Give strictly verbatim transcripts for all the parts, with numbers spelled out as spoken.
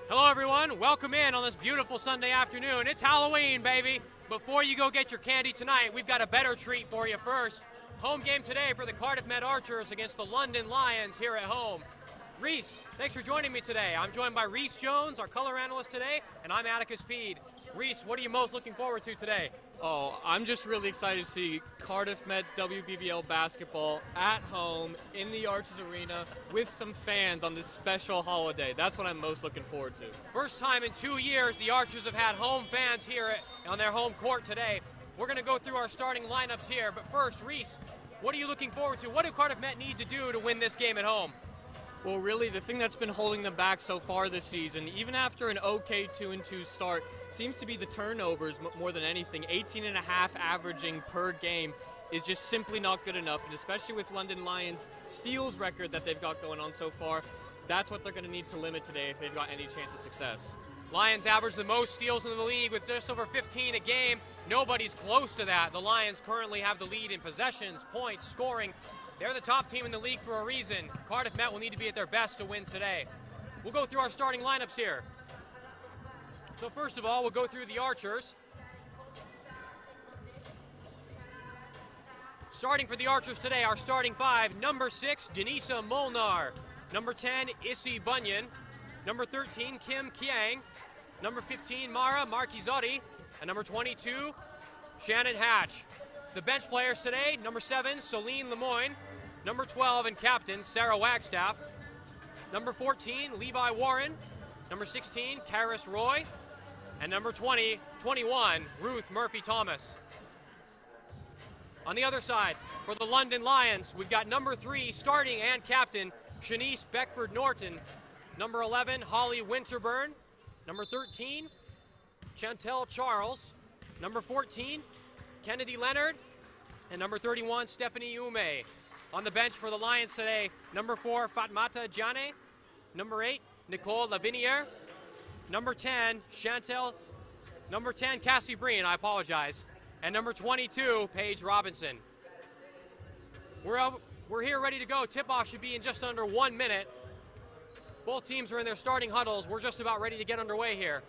Hello everyone, welcome in on this beautiful Sunday afternoon. It's Halloween, baby. Before you go get your candy tonight, we've got a better treat for you first. Home game today for the Cardiff Met Archers against the London Lions here at home. Reese, thanks for joining me today. I'm joined by Reese Jones, our color analyst today, and I'm Atticus Peed. Reese, what are you most looking forward to today? Oh, I'm just really excited to see Cardiff Met W B B L basketball at home in the Archers Arena with some fans on this special holiday. That's what I'm most looking forward to. First time in two years the Archers have had home fans here on their home court today. We're going to go through our starting lineups here, but first, Reese, what are you looking forward to? What do Cardiff Met need to do to win this game at home? Well, really, the thing that's been holding them back so far this season, even after an okay two and two start, seems to be the turnovers more than anything. eighteen and a half averaging per game is just simply not good enough, and especially with London Lions' steals record that they've got going on so far, that's what they're going to need to limit today if they've got any chance of success. Lions average the most steals in the league with just over fifteen a game. Nobody's close to that. The Lions currently have the lead in possessions, points, scoring. They're the top team in the league for a reason. Cardiff Met will need to be at their best to win today. We'll go through our starting lineups here. So first of all, we'll go through the Archers. Starting for the Archers today, our starting five, number six, Denisa Molnar. Number ten, Issy Bunyan. Number thirteen, Kim Kiang. Number fifteen, Mara Marchizotti. And number twenty-two, Shannon Hatch. The bench players today, number seven, Celine Lemoyne. Number twelve and captain, Sarah Wagstaff. Number fourteen, Levi Warren. Number sixteen, Karis Roy. And number twenty, twenty-one, Ruth Murphy-Thomas. On the other side, for the London Lions, we've got number three, starting and captain, Shanice Beckford-Norton. Number eleven, Holly Winterburn. Number thirteen, Chantel Charles. Number fourteen, Kennedy Leonard. And number thirty-one, Stephanie Ume. On the bench for the Lions today, number four, Fatmata Jane. Number eight, Nicole Lavinier. Number ten, Chantel. Number ten, Cassie Breen, I apologize. And number twenty-two, Paige Robinson. We're, out, we're here ready to go. Tip-off should be in just under one minute. Both teams are in their starting huddles. We're just about ready to get underway here.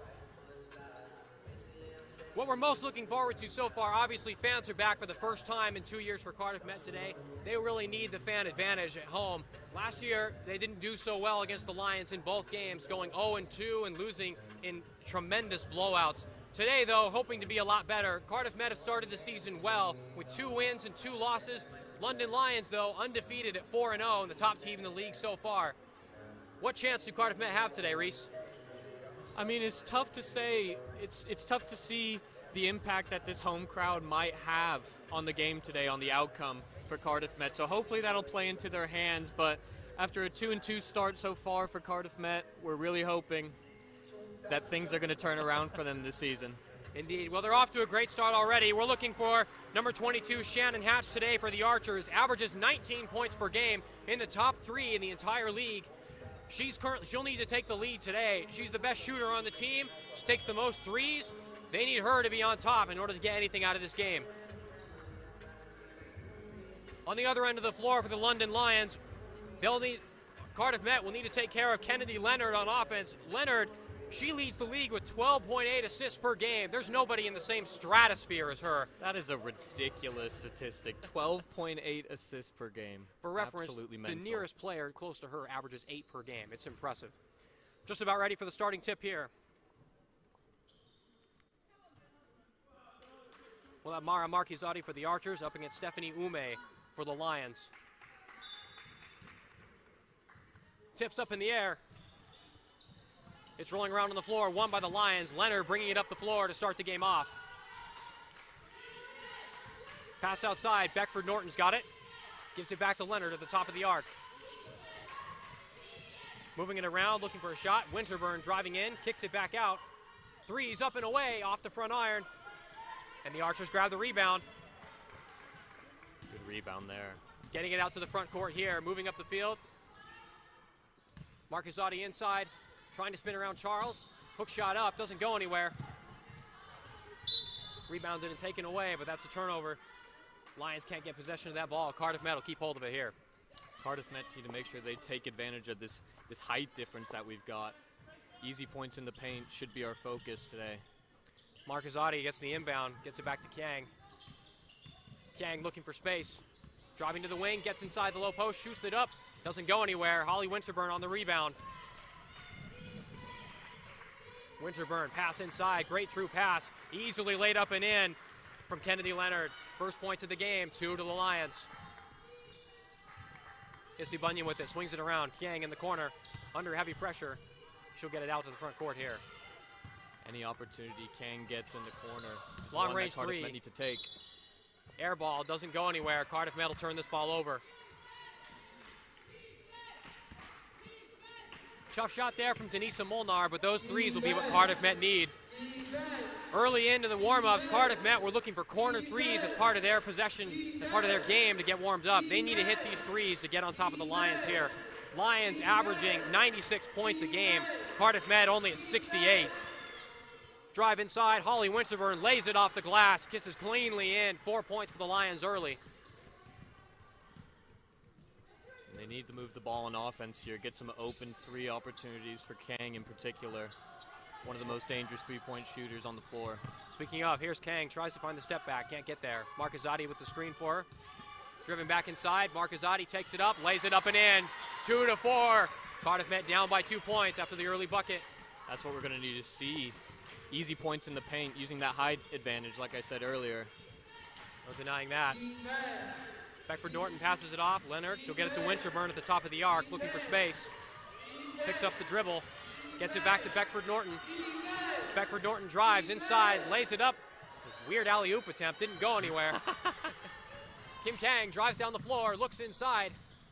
What we're most looking forward to so far, obviously fans are back for the first time in two years for Cardiff Met today. They really need the fan advantage at home. Last year, they didn't do so well against the Lions in both games, going oh and two and losing in tremendous blowouts. Today, though, hoping to be a lot better. Cardiff Met have started the season well with two wins and two losses. London Lions, though, undefeated at four and oh and the top team in the league so far. What chance do Cardiff Met have today, Reese? I mean, it's tough to say. It's it's tough to see the impact that this home crowd might have on the game today, on the outcome for Cardiff Met. So hopefully that'll play into their hands. But after a two and two start so far for Cardiff Met, we're really hoping that things are going to turn around for them this season. Indeed. Well, they're off to a great start already. We're looking for number twenty-two, Shannon Hatch, today for the Archers. Averages nineteen points per game, in the top three in the entire league. She's currently, she'll need to take the lead today. She's the best shooter on the team. She takes the most threes. They need her to be on top in order to get anything out of this game. On the other end of the floor for the London Lions, they'll need, Cardiff Met will need to take care of Kennedy Leonard on offense. Leonard, she leads the league with twelve point eight assists per game. There's nobody in the same stratosphere as her. That is a ridiculous statistic. twelve point eight assists per game. For reference, Absolutely the mental. nearest player close to her averages eight per game. It's impressive. Just about ready for the starting tip here. We'll have Mara Marchizotti for the Archers up against Stephanie Ume for the Lions. Tips up in the air. It's rolling around on the floor, won by the Lions. Leonard bringing it up the floor to start the game off. Pass outside, Beckford-Norton's got it. Gives it back to Leonard at the top of the arc. Moving it around, looking for a shot. Winterburn driving in, kicks it back out. Three's up and away off the front iron. And the Archers grab the rebound. Good rebound there. Getting it out to the front court here, moving up the field. Marchizotti inside, trying to spin around Charles. Hook shot up, doesn't go anywhere. Rebounded and taken away, but that's a turnover. Lions can't get possession of that ball. Cardiff Met will keep hold of it here. Cardiff Met need to make sure they take advantage of this, this height difference that we've got. Easy points in the paint should be our focus today. Marcus-Adi gets the inbound, gets it back to Kiang. Kiang looking for space. Driving to the wing, gets inside the low post, shoots it up. Doesn't go anywhere. Holly Winterburn on the rebound. Winterburn, pass inside, great through pass. Easily laid up and in from Kennedy Leonard. First point of the game, two to the Lions. Issy Bunyan with it, swings it around. Kiang in the corner, under heavy pressure. She'll get it out to the front court here. Any opportunity Kiang gets in the corner. Long range Cardiff three. Met need to take. Air ball, doesn't go anywhere. Cardiff Met will turn this ball over. Tough shot there from Denisa Molnar, but those threes will be what Cardiff Met need. Early into the warm-ups, Cardiff Met were looking for corner threes as part of their possession, as part of their game to get warmed up. They need to hit these threes to get on top of the Lions here. Lions averaging ninety-six points a game. Cardiff Met only at sixty-eight. Drive inside, Holly Winterburn lays it off the glass, kisses cleanly in. Four points for the Lions early. They need to move the ball on offense here, get some open three opportunities for Kiang in particular. One of the most dangerous three-point shooters on the floor. Speaking of, here's Kiang, tries to find the step back, can't get there. Marcus-Adi with the screen for her. Driven back inside, Marcus-Adi takes it up, lays it up and in. Two to four. Cardiff Met down by two points after the early bucket. That's what we're gonna need to see. Easy points in the paint, using that height advantage, like I said earlier. No denying that. Beckford Norton passes it off. Leonard, she'll get it to Winterburn at the top of the arc, looking for space. Picks up the dribble, gets it back to Beckford Norton. Beckford Norton drives inside, lays it up. Weird alley-oop attempt, didn't go anywhere. Kim Kiang drives down the floor, looks inside.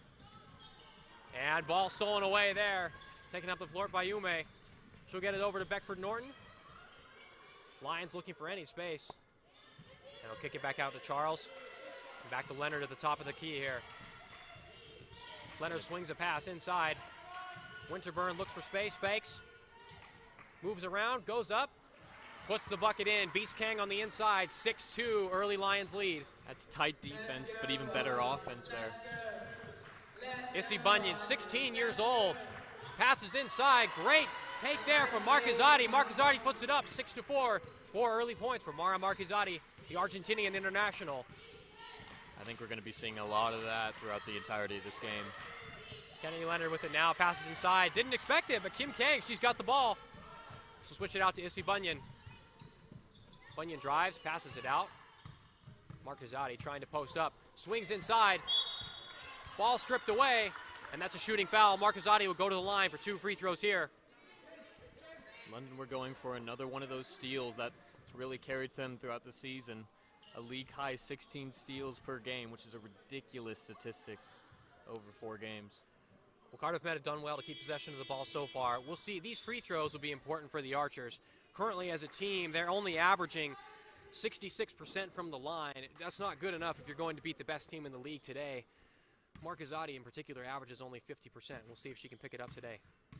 And ball stolen away there. Taken up the floor by Yume. She'll get it over to Beckford Norton. Lions looking for any space. And he'll kick it back out to Charles. And back to Leonard at the top of the key here. Leonard swings a pass inside. Winterburn looks for space, fakes. Moves around, goes up. Puts the bucket in, beats Kiang on the inside. six two, early Lions lead. That's tight defense, but even better offense there. Issy Bunyan, sixteen years old. Passes inside, great take there from Marcus-Adi. Marcus-Adi puts it up, six to four. Four early points for Mara Marcus-Adi, the Argentinian international. I think we're going to be seeing a lot of that throughout the entirety of this game. Kennedy Leonard with it now, passes inside. Didn't expect it, but Kim Kiang, she's got the ball. She'll switch it out to Issy Bunyan. Bunyan drives, passes it out. Marcus-Adi trying to post up, swings inside. Ball stripped away, and that's a shooting foul. Marcus-Adi will go to the line for two free throws here. London, we're going for another one of those steals that's really carried them throughout the season. A league-high sixteen steals per game, which is a ridiculous statistic over four games. Well, Cardiff Met have done well to keep possession of the ball so far. We'll see. These free throws will be important for the Archers. Currently, as a team, they're only averaging sixty-six percent from the line. That's not good enough if you're going to beat the best team in the league today. Marcus-Adi, in particular, averages only fifty percent. We'll see if she can pick it up today.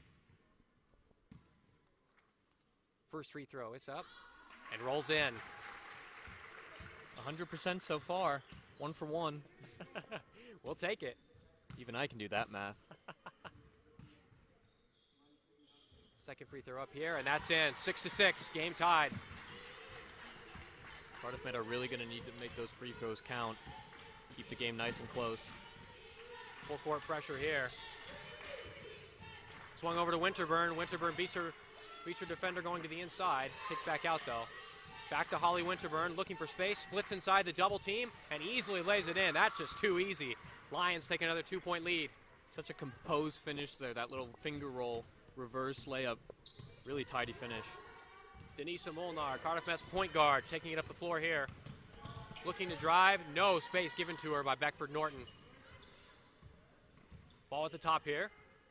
First free throw, it's up and rolls in. one hundred percent so far, one for one. We'll take it. Even I can do that math. Second free throw up here, and that's in. Six to six, game tied. Cardiff Met are really going to need to make those free throws count. Keep the game nice and close. Full court pressure here. Swung over to Winterburn. Winterburn beats her, beats her defender going to the inside. Kicked back out though. Back to Holly Winterburn, looking for space. Splits inside the double team and easily lays it in. That's just too easy. Lions take another two-point lead. Such a composed finish there. That little finger roll, reverse layup. Really tidy finish. Denisa Molnar, Cardiff Met's point guard, taking it up the floor here. Looking to drive, no space given to her by Beckford Norton. Ball at the top here.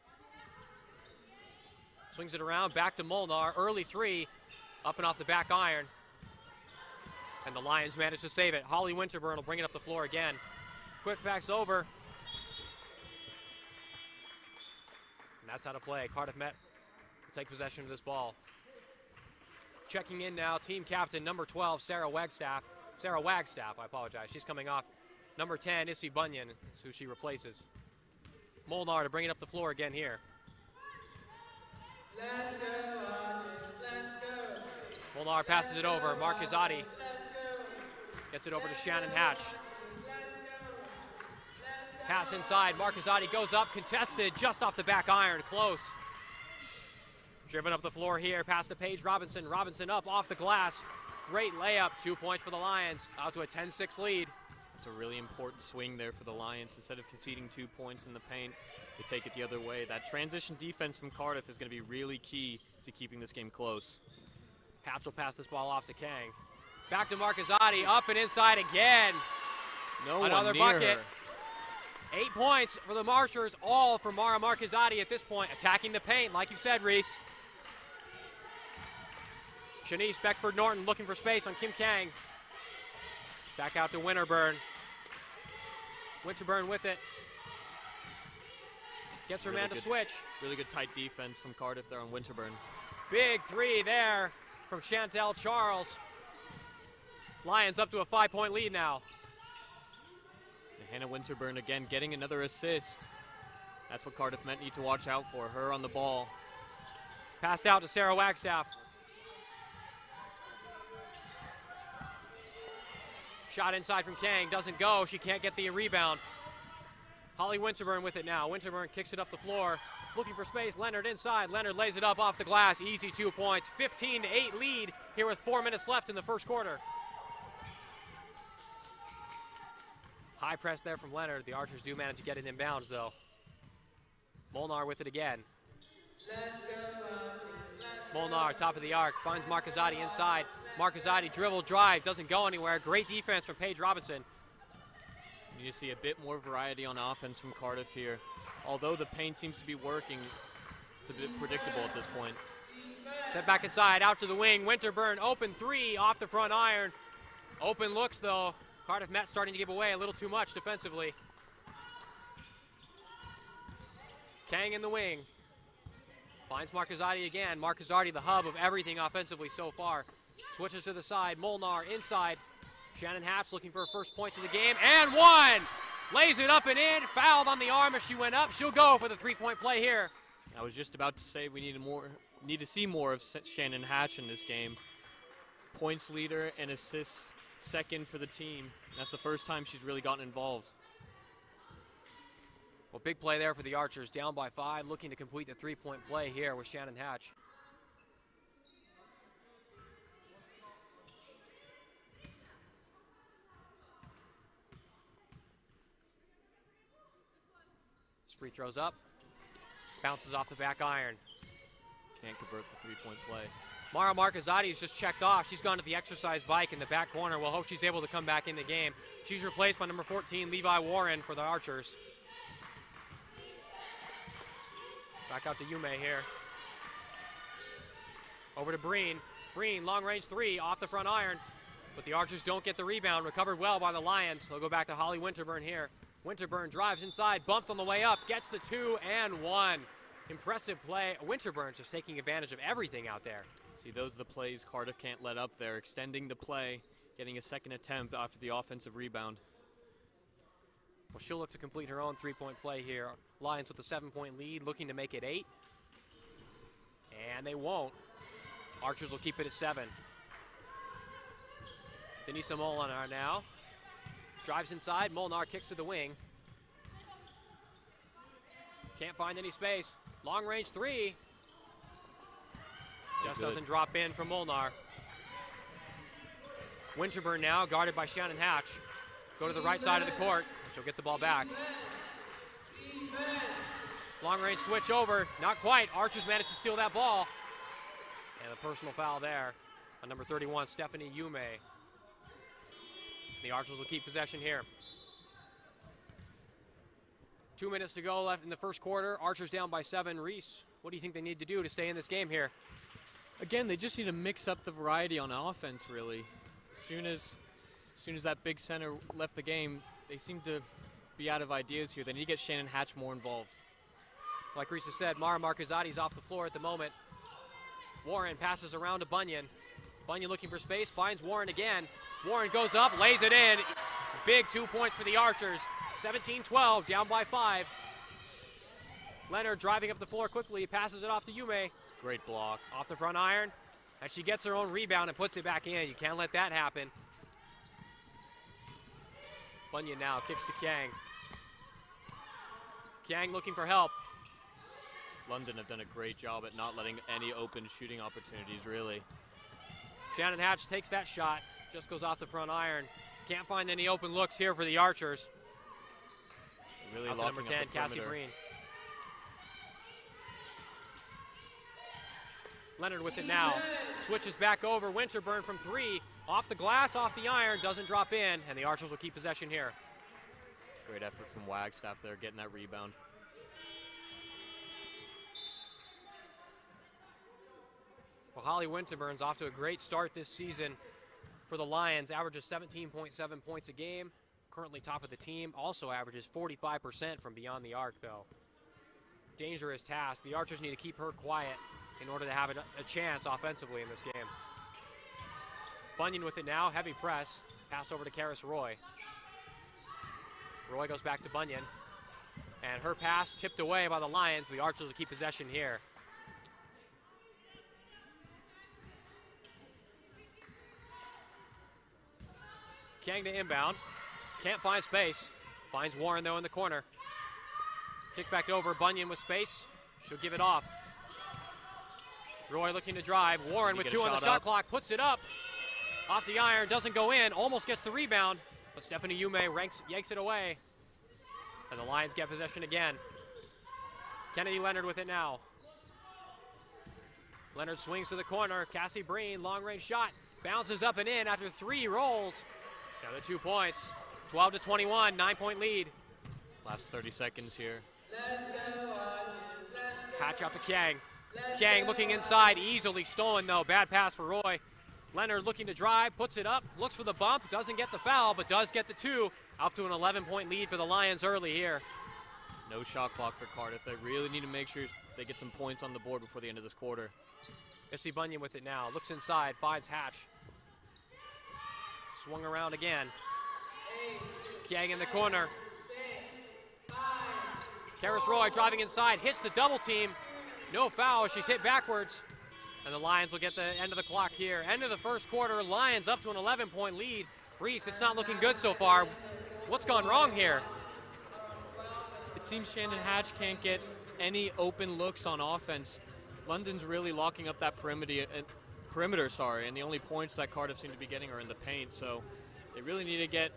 Swings it around, back to Molnar, early three, up and off the back iron. And the Lions manage to save it. Holly Winterburn will bring it up the floor again. Quick backs over. And that's how to play. Cardiff Met will take possession of this ball. Checking in now, team captain number twelve, Sarah Wagstaff. Sarah Wagstaff, I apologize. She's coming off. Number ten, Issy Bunyan, who she replaces. Molnar to bring it up the floor again here. Let's go, Archers, let's go. Molnar passes it over. Marquezzotti gets it over to Shannon Hatch. Pass inside. Marquezzotti goes up, contested just off the back iron. Close. Driven up the floor here. Pass to Paige Robinson. Robinson up off the glass. Great layup. Two points for the Lions. Out to a ten six lead. It's a really important swing there for the Lions. Instead of conceding two points in the paint, they take it the other way. That transition defense from Cardiff is going to be really key to keeping this game close. Hatch will pass this ball off to Kang. Back to Marquezzotti. Up and inside again. No Another one near bucket. her. Eight points for the Marchers, all for Mara Marquezzotti at this point, attacking the paint, like you said, Reese. Shanice Beckford-Norton looking for space on Kim Kang. Back out to Winterburn. Winterburn with it. Gets her Really man to good- switch. Really good tight defense from Cardiff there on Winterburn. Big three there from Chantel Charles. Lions up to a five-point lead now. And Hannah Winterburn again getting another assist. That's what Cardiff Met need to watch out for. Her on the ball. Passed out to Sarah Wagstaff. Shot inside from Kang, doesn't go. She can't get the rebound. Holly Winterburn with it now. Winterburn kicks it up the floor. Looking for space. Leonard inside. Leonard lays it up off the glass. Easy two points. fifteen to eight lead here with four minutes left in the first quarter. High press there from Leonard. The Archers do manage to get it in bounds, though. Molnar with it again. Let's go, Archers, let's go. Molnar, top of the arc, finds Marquezzotti inside. Marquezzotti dribble, drive, doesn't go anywhere. Great defense from Paige Robinson. You need to see a bit more variety on offense from Cardiff here. Although the paint seems to be working, it's a bit predictable at this point. Set back inside, out to the wing. Winterburn, open three, off the front iron. Open looks, though. Cardiff Met starting to give away a little too much defensively. Kang in the wing. Finds Marquezzotti again. Marquezzotti, the hub of everything offensively so far. Switches to the side. Molnar inside. Shannon Hatch looking for her first points of the game. And one! Lays it up and in. Fouled on the arm as she went up. She'll go for the three-point play here. I was just about to say we need more, need to see more of Shannon Hatch in this game. Points leader and assists second for the team. That's the first time she's really gotten involved. Well, big play there for the Archers. Down by five, looking to complete the three-point play here with Shannon Hatch. This free throws up. Bounces off the back iron. Can't convert the three-point play. Mara Marquezzotti is just checked off. She's gone to the exercise bike in the back corner. We'll hope she's able to come back in the game. She's replaced by number fourteen, Levi Warren, for the Archers. Back out to Yume here. Over to Breen. Breen, long range three, off the front iron. But the Archers don't get the rebound. Recovered well by the Lions. They'll go back to Holly Winterburn here. Winterburn drives inside, bumped on the way up, gets the two and one. Impressive play. Winterburn's just taking advantage of everything out there. See, those are the plays Cardiff can't let up there. Extending the play, getting a second attempt after the offensive rebound. Well, she'll look to complete her own three-point play here. Lions with a seven-point lead, looking to make it eight. And they won't. Archers will keep it at seven. Denisa Molnar now. Drives inside. Molnar kicks to the wing. Can't find any space. Long range three. Just Good. doesn't drop in from Molnar. Winterburn now, guarded by Shannon Hatch. Go to the right side of the court. She'll get the ball back. Long range switch over. Not quite. Archers managed to steal that ball. And a personal foul there on number thirty-one, Stephanie Yume. The Archers will keep possession here. Two minutes to go left in the first quarter. Archers down by seven. Reese, what do you think they need to do to stay in this game here? Again, they just need to mix up the variety on offense, really. As soon as, as soon as that big center left the game, they seem to be out of ideas here. They need to get Shannon Hatch more involved. Like Reese has said, Mara Marquezzotti's off the floor at the moment. Warren passes around to Bunyan. Bunyan looking for space, finds Warren again. Warren goes up, lays it in. Big two points for the Archers. seventeen twelve, down by five. Leonard driving up the floor quickly, passes it off to Yume. Great block. Off the front iron, and she gets her own rebound and puts it back in. You can't let that happen. Bunyan now kicks to Kiang. Kiang looking for help. London have done a great job at not letting any open shooting opportunities, really. Shannon Hatch takes that shot, just goes off the front iron. Can't find any open looks here for the Archers. Really Out to locking number up ten, the Cassie perimeter. Breen. Leonard with it now. Switches back over. Winterburn from three. Off the glass, off the iron. Doesn't drop in, and the Archers will keep possession here. Great effort from Wagstaff there, getting that rebound. Well, Holly Winterburn's off to a great start this season for the Lions. Averages seventeen point seven points a game. Currently top of the team. Also averages forty-five percent from beyond the arc, though. Dangerous task. The Archers need to keep her quiet in order to have a, a chance offensively in this game. Bunyan with it now. Heavy press. Pass over to Karis Roy. Roy goes back to Bunyan. And her pass tipped away by the Lions. The Archers will keep possession here. Kiang to inbound. Can't find space. Finds Warren, though, in the corner. Kick back over. Bunyan with space. She'll give it off. Roy looking to drive. Warren with two on the shot clock. Puts it up. Off the iron. Doesn't go in. Almost gets the rebound. But Stephanie Yume ranks, yanks it away. And the Lions get possession again. Kennedy Leonard with it now. Leonard swings to the corner. Cassie Breen, long-range shot. Bounces up and in after three rolls. Another two points. twelve to twenty-one, nine-point lead. Last thirty seconds here. Let's go, Archers. Let's go. Hatch out to Kiang. Let's Kiang go, looking Archers. inside, easily stolen though. Bad pass for Roy. Leonard looking to drive, puts it up, looks for the bump, doesn't get the foul, but does get the two. Up to an eleven-point lead for the Lions early here. No shot clock for Cardiff. They really need to make sure they get some points on the board before the end of this quarter. Issy Bunyan with it now. Looks inside, finds Hatch. Swung around again. Kiang in the corner. Karis Roy driving inside, hits the double team. No foul, she's hit backwards. And the Lions will get the end of the clock here. End of the first quarter, Lions up to an eleven-point lead. Reese, it's not looking good so far. What's gone wrong here? It seems Shannon Hatch can't get any open looks on offense. London's really locking up that perimeter, uh, perimeter, sorry, and the only points that Cardiff seem to be getting are in the paint. So they really need to get,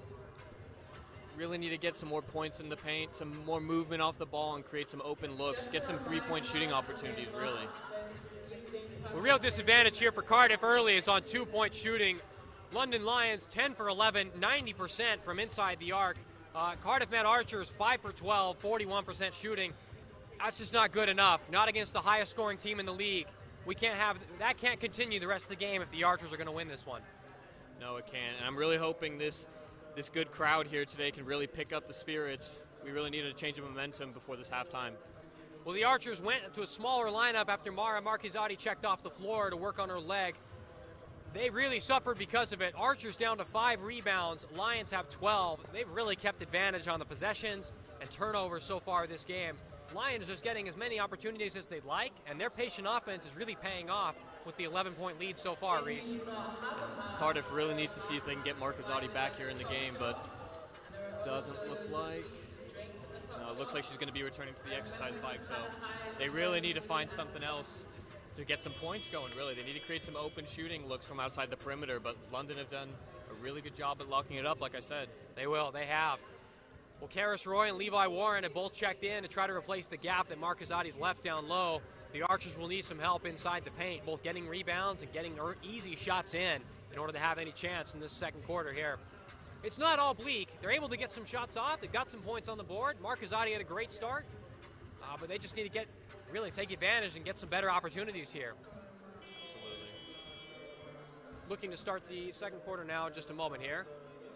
really need to get some more points in the paint, some more movement off the ball, and create some open looks. Get some three-point shooting opportunities, really. The real disadvantage here for Cardiff early is on two-point shooting. London Lions ten for eleven, ninety percent from inside the arc. Uh, Cardiff Met Archers five for twelve, forty-one percent shooting. That's just not good enough. Not against the highest scoring team in the league. We can't have that. Can't continue the rest of the game if the Archers are going to win this one. No, it can't. And I'm really hoping this this good crowd here today can really pick up the spirits. We really need a change of momentum before this halftime. Well, the Archers went to a smaller lineup after Mara Marquezzotti checked off the floor to work on her leg. They really suffered because of it. Archers down to five rebounds. Lions have twelve. They've really kept advantage on the possessions and turnovers so far this game. Lions just getting as many opportunities as they'd like, and their patient offense is really paying off with the eleven-point lead so far, Reese. Cardiff really needs to see if they can get Marquezzotti back here in the game, but doesn't look like. No, it looks like she's going to be returning to the exercise bike, so they really need to find something else to get some points going, really. They need to create some open shooting looks from outside the perimeter, but London have done a really good job at locking it up, like I said. They will, they have. Well, Karis Roy and Levi Warren have both checked in to try to replace the gap that Marquezzotti's left down low. The Archers will need some help inside the paint, both getting rebounds and getting easy shots in in order to have any chance in this second quarter here. It's not all bleak. They're able to get some shots off. They've got some points on the board. Marquezzotti had a great start, uh, but they just need to get really take advantage and get some better opportunities here. Absolutely. Looking to start the second quarter now in just a moment here.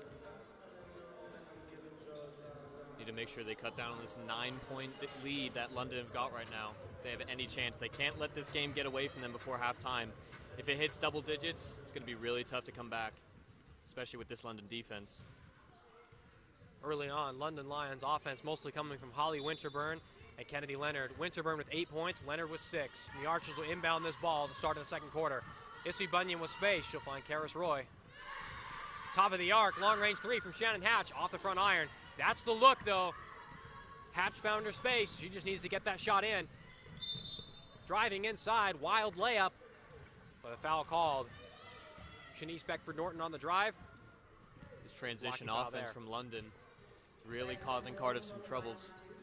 Need to make sure they cut down on this nine-point lead that London have got right now. If they have any chance, they can't let this game get away from them before halftime. If it hits double digits, it's going to be really tough to come back, especially with this London defense. early on. London Lions offense mostly coming from Holly Winterburn and Kennedy Leonard. Winterburn with eight points, Leonard with six. And the Archers will inbound this ball at the start of the second quarter. Issy Bunyan with space. She'll find Karis Roy. Top of the arc, long range three from Shannon Hatch off the front iron. That's the look, though. Hatch found her space. She just needs to get that shot in. Driving inside, wild layup, but a foul called. Shanice Beckford-Norton on the drive. This transition Blocking foul offense there. from London is really causing Cardiff some troubles.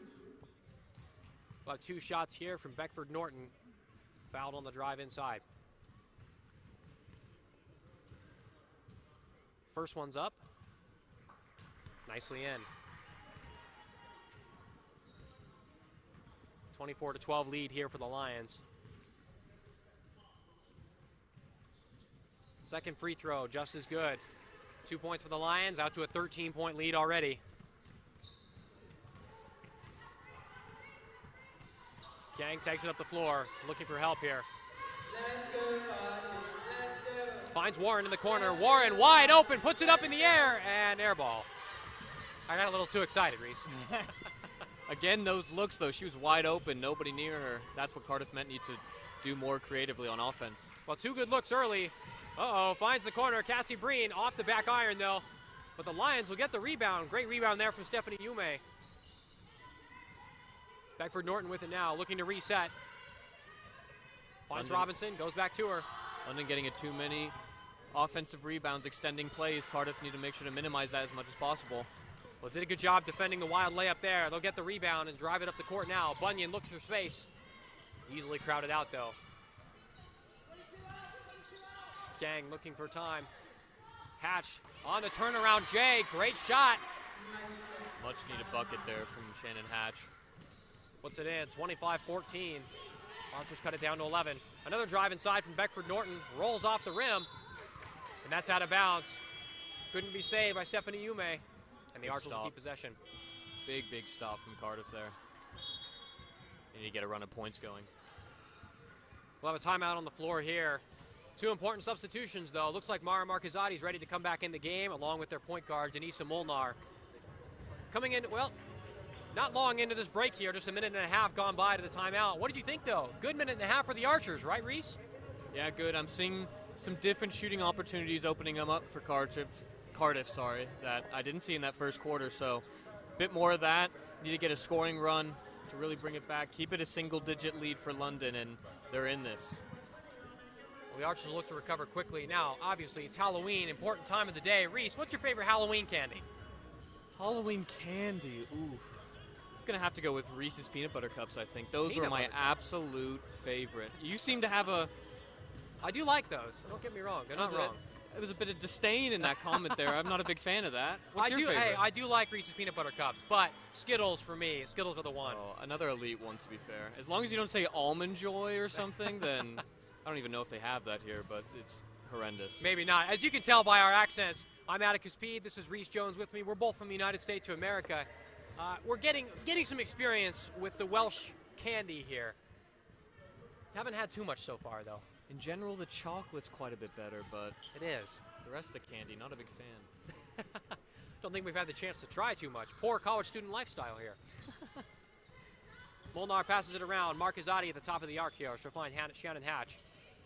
About two shots here from Beckford-Norton. Fouled on the drive inside. First one's up. Nicely in. twenty-four to twelve lead here for the Lions. Second free throw, just as good. Two points for the Lions, out to a thirteen point lead already. Kiang takes it up the floor, looking for help here. Let's go, Archers, let's go. Finds Warren in the corner. Warren wide open, puts it up in the air, and air ball. I got a little too excited, Reese. Again, those looks, though, she was wide open, nobody near her. That's what Cardiff meant need to do more creatively on offense. Well, two good looks early. Uh-oh, finds the corner. Cassie Breen off the back iron, though. But the Lions will get the rebound. Great rebound there from Stephanie Yume. Beckford-Norton with it now, looking to reset. Finds London. Robinson, goes back to her. London getting a too many offensive rebounds, extending plays. Cardiff need to make sure to minimize that as much as possible. Well, did a good job defending the wild layup there. They'll get the rebound and drive it up the court now. Bunyan looks for space. Easily crowded out, though. Kiang looking for time. Hatch on the turnaround. Jay, great shot. Much needed bucket there from Shannon Hatch. Puts it in, twenty-five fourteen. Archers cut it down to eleven. Another drive inside from Beckford-Norton. Rolls off the rim. And that's out of bounds. Couldn't be saved by Stephanie Yume. And the Good Archers will stop. keep possession. Big, big stop from Cardiff there. They need to get a run of points going. We'll have a timeout on the floor here. Two important substitutions, though. Looks like Mara Marquezati's ready to come back in the game, along with their point guard, Denisa Molnar. Coming in, well, not long into this break here, just a minute and a half gone by to the timeout. What did you think, though? Good minute and a half for the Archers, right, Reese? Yeah, good. I'm seeing some different shooting opportunities opening them up for Cardiff, Cardiff, sorry, that I didn't see in that first quarter. So a bit more of that. Need to get a scoring run to really bring it back. Keep it a single-digit lead for London, and they're in this. Well, the Archers look to recover quickly. Now, obviously, it's Halloween, important time of the day. Reese, what's your favorite Halloween candy? Halloween candy, oof. Gonna have to go with Reese's Peanut Butter Cups, I think. Those Peanut are my Butter Cups. absolute favorite. You seem to have a, I do like those. Don't get me wrong. They're not was a- wrong. There was a bit of disdain in that comment there. I'm not a big fan of that. What's I your do. favorite? Hey, I do like Reese's Peanut Butter Cups, but Skittles for me. Skittles are the one. Oh, another elite one, to be fair. As long as you don't say Almond Joy or something, then I don't even know if they have that here, but it's horrendous. Maybe not. As you can tell by our accents, I'm Atticus Peed. This is Reese Jones with me. We're both from the United States of America. Uh, we're getting getting some experience with the Welsh candy here. Haven't had too much so far, though. In general, the chocolate's quite a bit better, but It is. the rest of the candy, not a big fan. Don't think we've had the chance to try too much. Poor college student lifestyle here. Molnar passes it around. Marquezati at the top of the arc here. She'll find Han- Shannon Hatch.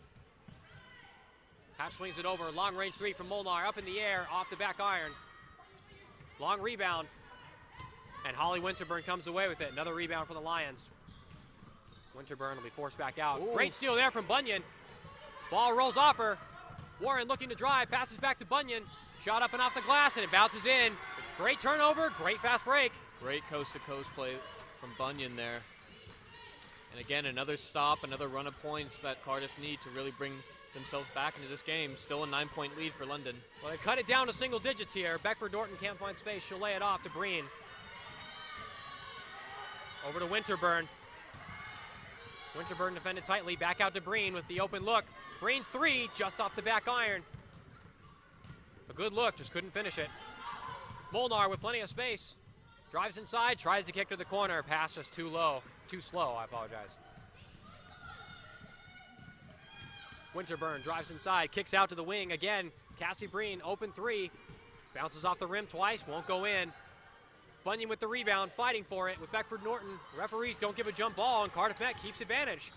Hatch swings it over. Long range three from Molnar. Up in the air, off the back iron. Long rebound. And Holly Winterburn comes away with it. Another rebound for the Lions. Winterburn will be forced back out. Ooh. Great steal there from Bunyan. Ball rolls off her. Warren looking to drive. Passes back to Bunyan. Shot up and off the glass, and it bounces in. Great turnover. Great fast break. Great coast-to-coast play from Bunyan there. And again, another stop, another run of points that Cardiff need to really bring themselves back into this game. Still a nine-point lead for London. Well, they cut it down to single digits here. Beckford-Norton can't find space. She'll lay it off to Breen. Over to Winterburn. Winterburn defended tightly. Back out to Breen with the open look. Breen's three just off the back iron. A good look, just couldn't finish it. Molnar with plenty of space. Drives inside, tries to kick to the corner. Pass just too low. Too slow, I apologize. Winterburn drives inside, kicks out to the wing again. Cassie Breen, open three. Bounces off the rim twice, won't go in. Bunyan with the rebound, fighting for it with Beckford Norton. Referees don't give a jump ball, and Cardiff Met keeps advantage.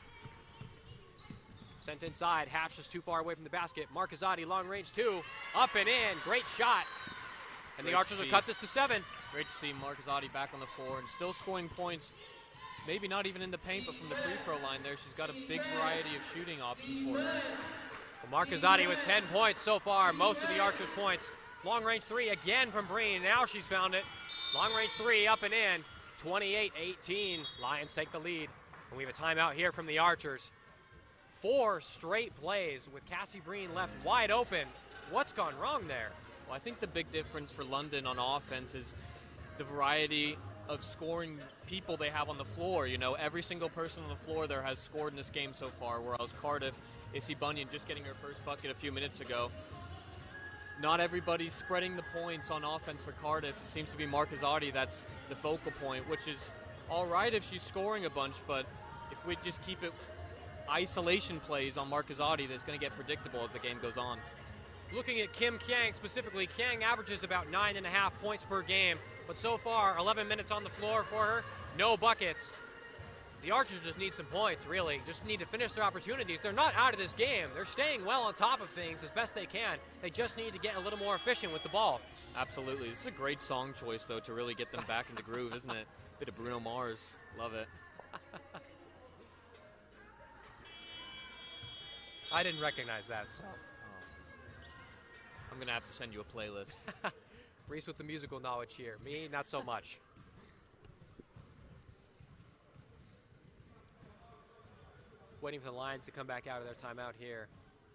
Sent inside, Hatch is too far away from the basket. Marcazotti, long range two, up and in, great shot. And Great the Archers to have see. cut this to seven. Great to see Marcazotti back on the floor and still scoring points. Maybe not even in the paint, but from the free throw line there. She's got a big variety of shooting options for her. Well, Marcazotti with ten points so far, most of the Archers' points. Long range three again from Breen, now she's found it. Long range three up and in, twenty-eight eighteen. Lions take the lead. And we have a timeout here from the Archers. Four straight plays with Cassie Breen left wide open. What's gone wrong there? Well, I think the big difference for London on offense is the variety of scoring people they have on the floor. You know, every single person on the floor there has scored in this game so far, whereas Cardiff, Issy Bunyan just getting her first bucket a few minutes ago. Not everybody's spreading the points on offense for Cardiff. It seems to be Marcazotti that's the focal point, which is all right if she's scoring a bunch, but if we just keep it isolation plays on Marcazotti, that's going to get predictable as the game goes on. Looking at Kim Kiang specifically, Kiang averages about nine and a half points per game, but so far, eleven minutes on the floor for her, no buckets. The Archers just need some points, really. Just need to finish their opportunities. They're not out of this game. They're staying well on top of things as best they can. They just need to get a little more efficient with the ball. Absolutely. This is a great song choice, though, to really get them back in the groove, isn't it? Bit of Bruno Mars. Love it. I didn't recognize that, so. I'm going to have to send you a playlist. Reese with the musical knowledge here. Me, not so much. Waiting for the Lions to come back out of their timeout here.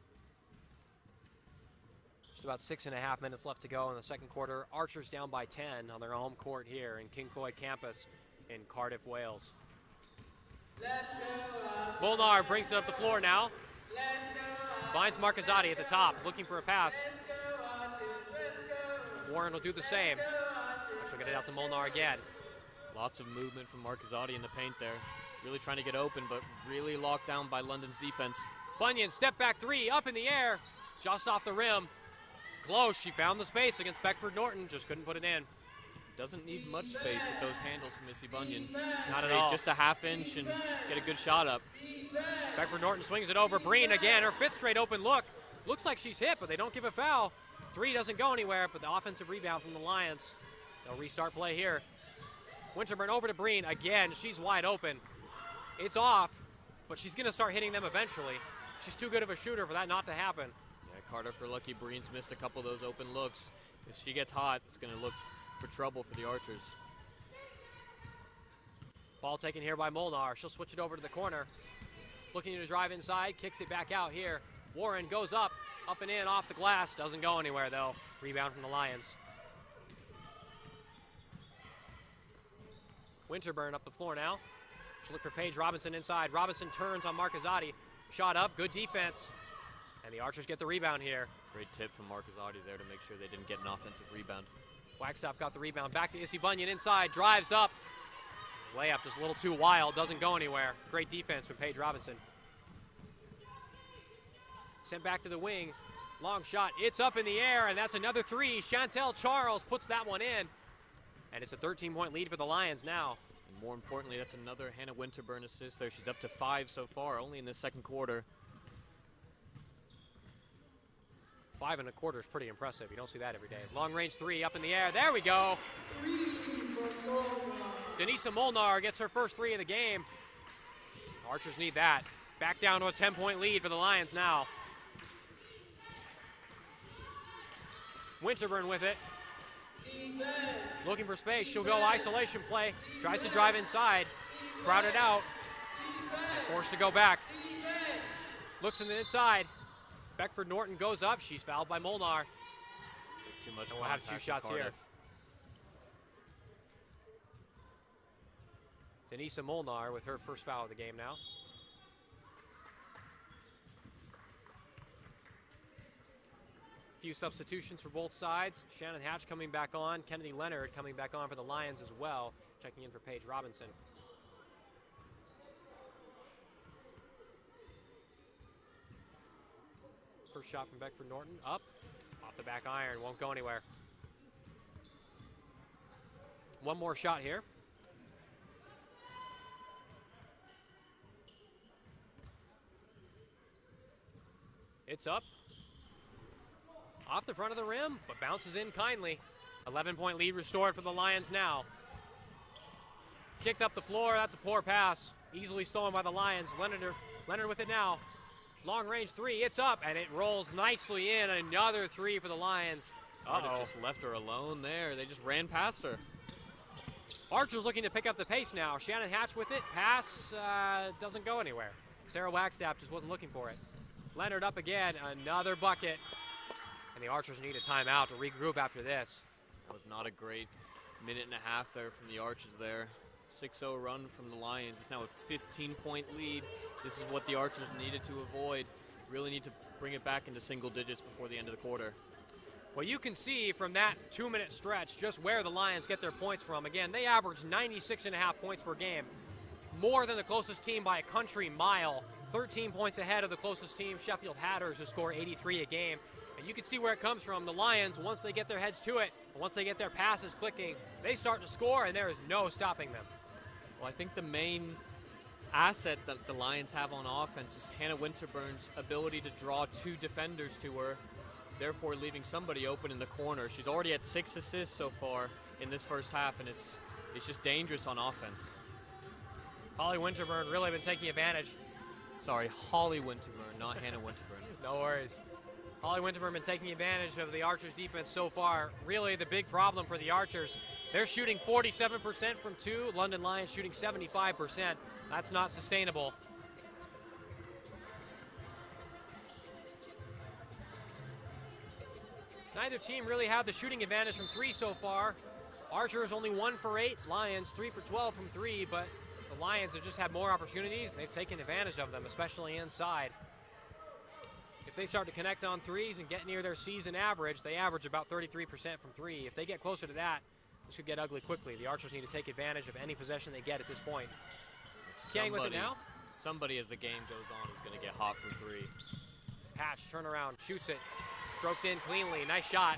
Just about six and a half minutes left to go in the second quarter. Archers down by ten on their home court here in King Coy campus in Cardiff, Wales. Let's go, Archers. Molnar brings it up the floor now. Let's go, Finds Marcazotti at the top, looking for a pass. Let's go, Archers. Let's go. Warren will do the same. Go, Archers. She'll get it out to Molnar again. Lots of movement from Marcazotti in the paint there. Really trying to get open, but really locked down by London's defense. Bunyan, step back three, up in the air, just off the rim. Close, she found the space against Beckford Norton, just couldn't put it in. Doesn't need much space with those handles from Issy Bunyan. Not at Hey, all. just a half inch and get a good shot up. Beckford Norton swings it over. Breen again, her fifth straight open look. Looks like she's hit, but they don't give a foul. Three doesn't go anywhere, but the offensive rebound from the Lions. They'll restart play here. Winterburn over to Breen again. She's wide open. It's off, but she's going to start hitting them eventually. She's too good of a shooter for that not to happen. Yeah, Carter for lucky. Breen's missed a couple of those open looks. If she gets hot, it's going to look for trouble for the Archers. Ball taken here by Molnar. She'll switch it over to the corner. Looking to drive inside, kicks it back out here. Warren goes up, up and in, off the glass. Doesn't go anywhere though. Rebound from the Lions. Winterburn up the floor now. She'll look for Paige Robinson inside. Robinson turns on Marcazotti. Shot up, good defense. And the Archers get the rebound here. Great tip from Marcazotti there to make sure they didn't get an offensive rebound. Wagstaff got the rebound. Back to Issy Bunyan inside. Drives up. Layup just a little too wild. Doesn't go anywhere. Great defense from Paige Robinson. Sent back to the wing. Long shot. It's up in the air, and that's another three. Chantel Charles puts that one in. And it's a thirteen point lead for the Lions now. And more importantly, that's another Hannah Winterburn assist there. She's up to five so far, only in the second quarter. Five and a quarter is pretty impressive. You don't see that every day. Long range three up in the air. There we go. Denisa Molnar gets her first three of the game. Archers need that. Back down to a ten point lead for the Lions now. Winterburn with it. Looking for space. She'll go isolation play. Tries to drive inside. Crowded out. Forced to go back. Looks in the inside. Beckford Norton goes up. She's fouled by Molnar. Too much. And we'll have two contact shots from here. Cardiff. Denisa Molnar with her first foul of the game now. Few substitutions for both sides. Shannon Hatch coming back on. Kennedy Leonard coming back on for the Lions as well. Checking in for Paige Robinson. First shot from Beckford Norton. Up. Off the back iron. Won't go anywhere. One more shot here. It's up. Off the front of the rim, but bounces in kindly. eleven point lead restored for the Lions now. Kicked up the floor, that's a poor pass. Easily stolen by the Lions. Leonard, Leonard with it now. Long range three, it's up, and it rolls nicely in. Another three for the Lions. Might have Uh-oh. just left her alone there. They just ran past her. Archer's looking to pick up the pace now. Shannon Hatch with it. Pass uh, doesn't go anywhere. Sarah Wagstaff just wasn't looking for it. Leonard up again, another bucket. And the Archers need a timeout to regroup after this. That was not a great minute and a half there from the Archers there. six oh run from the Lions. It's now a fifteen point lead. This is what the Archers needed to avoid. Really need to bring it back into single digits before the end of the quarter. Well, you can see from that two-minute stretch just where the Lions get their points from. Again, they average ninety-six and a half points per game, more than the closest team by a country mile. thirteen points ahead of the closest team, Sheffield Hatters, who score eighty-three a game. And you can see where it comes from. The Lions, once they get their heads to it, and once they get their passes clicking, they start to score, and there is no stopping them. Well, I think the main asset that the Lions have on offense is Hannah Winterburn's ability to draw two defenders to her, therefore leaving somebody open in the corner. She's already had six assists so far in this first half, and it's it's just dangerous on offense. Holly Winterburn really been taking advantage. Sorry, Holly Winterburn, not Hannah Winterburn. No worries. Holly Winterburn been taking advantage of the Archers' defense so far. Really the big problem for the Archers. They're shooting forty-seven percent from two. London Lions shooting seventy-five percent. That's not sustainable. Neither team really had the shooting advantage from three so far. Archers only one for eight. Lions three for twelve from three, but the Lions have just had more opportunities. They've taken advantage of them, especially inside. If they start to connect on threes and get near their season average, they average about thirty-three percent from three. If they get closer to that, this could get ugly quickly. The Archers need to take advantage of any possession they get at this point. Kiang with it now. Somebody as the game goes on is going to get hot from three. Hatch, turn around, shoots it. Stroked in cleanly, nice shot.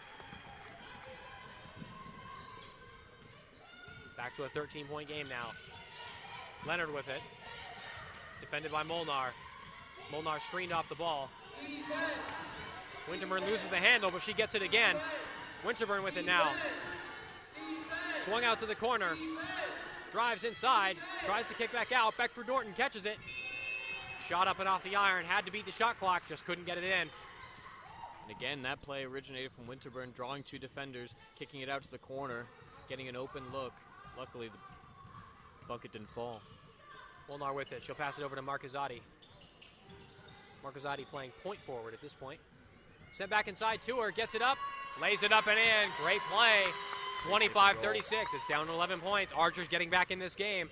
Back to a thirteen point game now. Leonard with it. Defended by Molnar. Molnar screened off the ball. Winterburn loses the handle, but she gets it again. Winterburn with it now. Swung out to the corner. Drives inside. Tries to kick back out. Beckford Norton catches it. Shot up and off the iron. Had to beat the shot clock. Just couldn't get it in. And again, that play originated from Winterburn, drawing two defenders, kicking it out to the corner, getting an open look. Luckily, the bucket didn't fall. Molnar with it. She'll pass it over to Marcazzati. Marcazzati playing point forward at this point. Sent back inside to her, gets it up, lays it up and in. Great play. twenty-five thirty-six. It's down to eleven points. Archers getting back in this game.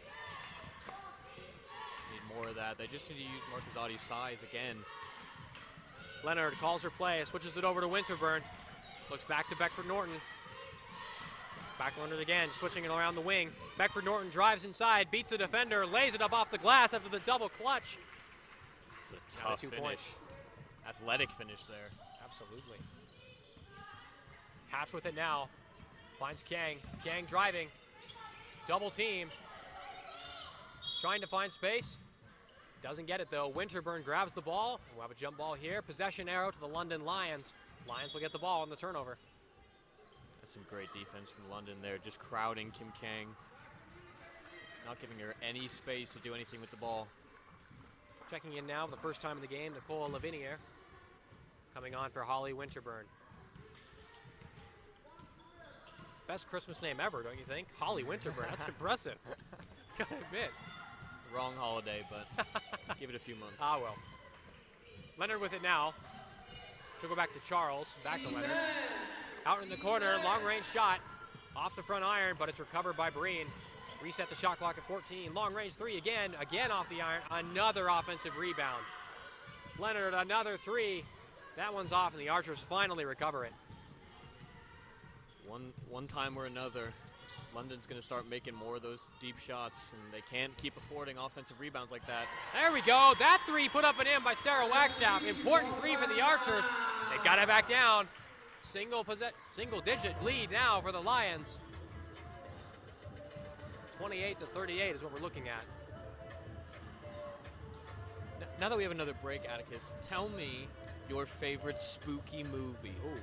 Need more of that. They just need to use Marcazzati's size again. Leonard calls her play, switches it over to Winterburn. Looks back to Beckford Norton. Back Leonard again, switching it around the wing. Beckford Norton drives inside, beats the defender, lays it up off the glass after the double clutch. The Another tough two finish. points. Athletic finish there. Absolutely. Hatch with it now. Finds Kiang. Kiang driving. Double teamed. Trying to find space. Doesn't get it though. Winterburn grabs the ball. We'll have a jump ball here. Possession arrow to the London Lions. Lions will get the ball on the turnover. That's some great defense from London there, just crowding Kim Kang. Not giving her any space to do anything with the ball. Checking in now for the first time in the game, Nicole Lavinier. Coming on for Holly Winterburn. Best Christmas name ever, don't you think? Holly Winterburn, that's impressive. Gotta admit. Wrong holiday, but give it a few months. Ah, well. Leonard with it now. She'll go back to Charles. Back to Leonard. Out in the corner, long range shot. Off the front iron, but it's recovered by Breen. Reset the shot clock at fourteen. Long range three again. Again off the iron. Another offensive rebound. Leonard, another three. That one's off, and the Archers finally recover it. One, one time or another, London's going to start making more of those deep shots, and they can't keep affording offensive rebounds like that. There we go. That three put up and in by Sarah Wagstaff. Important three for the Archers. They got it back down. Single possess, single digit lead now for the Lions. twenty-eight to thirty-eight is what we're looking at. N- Now that we have another break, Atticus, tell me your favorite spooky movie. Ooh.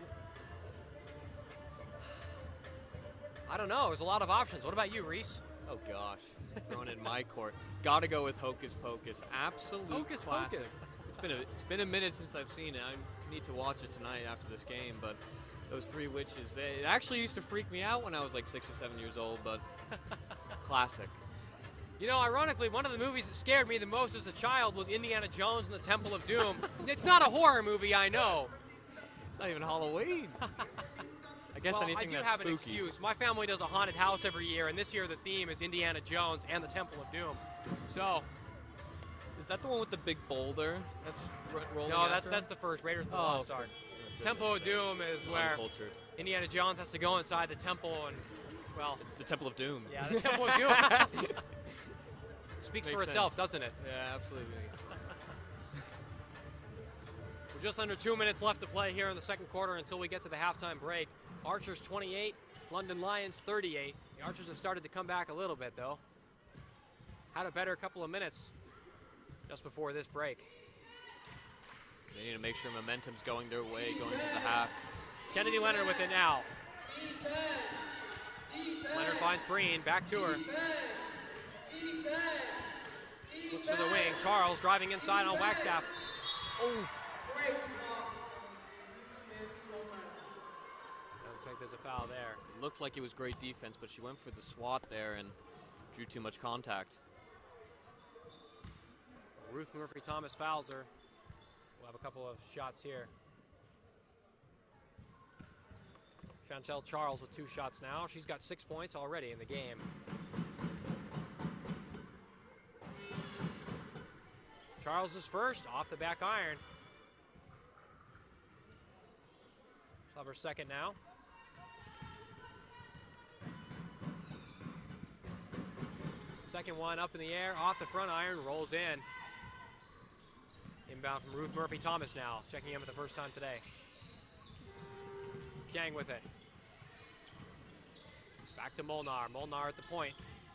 I don't know. There's a lot of options. What about you, Reese? Oh gosh, thrown in my court. Gotta go with Hocus Pocus. Absolute Hocus classic. Pocus. It's been a it's been a minute since I've seen it. I need to watch it tonight after this game. But those three witches, they it actually used to freak me out when I was like six or seven years old. But classic. You know, ironically, one of the movies that scared me the most as a child was Indiana Jones and the Temple of Doom. It's not a horror movie, I know. It's not even Halloween. I guess Well, anything I do that's have an spooky. excuse. My family does a haunted house every year, and this year the theme is Indiana Jones and the Temple of Doom. So, Is that the one with the big boulder that's ro- rolling? no, that's after that's him? the first Raiders of the Oh, Lost for Ark. goodness Temple of sake. Doom is where Uncultured. Indiana Jones has to go inside the temple and, well, The Temple of Doom. yeah, the Temple of Doom speaks for Makes itself, sense. doesn't it? Yeah, absolutely. We're just under two minutes left to play here in the second quarter until we get to the halftime break. Archers twenty-eight, London Lions thirty-eight. The Archers have started to come back a little bit, though. Had a better couple of minutes just before this break. They need to make sure momentum's going their way going into the half. Kennedy Leonard with it now. Leonard finds Breen, back to her. Looks to the wing. Charles driving inside on Wagstaff. Oh, Great block from Thomas. looks like there's a foul there. It looked like it was great defense, but she went for the swat there and drew too much contact. Ruth Murphy Thomas fouls her. We'll have a couple of shots here. Chantel Charles with two shots now. She's got six points already in the game. Charles is first, off the back iron. She'll have her second now. Second one up in the air, off the front iron, rolls in. Inbound from Ruth Murphy Thomas now, checking in for the first time today. Kiang with it. Back to Molnar. Molnar at the point.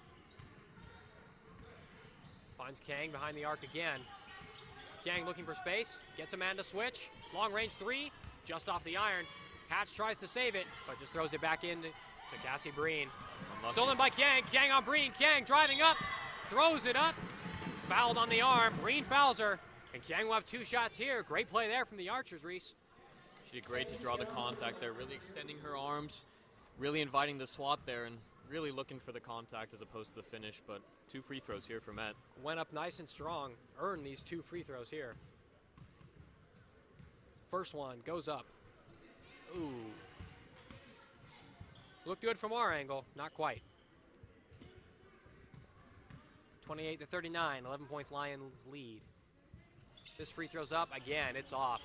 Finds Kiang behind the arc again. Kiang looking for space. Gets a man to switch. Long range three. Just off the iron. Hatch tries to save it, but just throws it back in to Cassie Breen. Unlucky. Stolen by Kiang. Kiang on Breen. Kiang driving up. Throws it up. Fouled on the arm. Breen fouls her. And Kiang will have two shots here. Great play there from the Archers, Reese. She did great to draw the contact there, really extending her arms, really inviting the swat there, and really looking for the contact as opposed to the finish. But two free throws here for Met. Went up nice and strong. Earned these two free throws here. First one goes up. Ooh. Looked good from our angle. Not quite. twenty-eight to thirty-nine. eleven points Lions lead. This free throw's up. Again, it's off.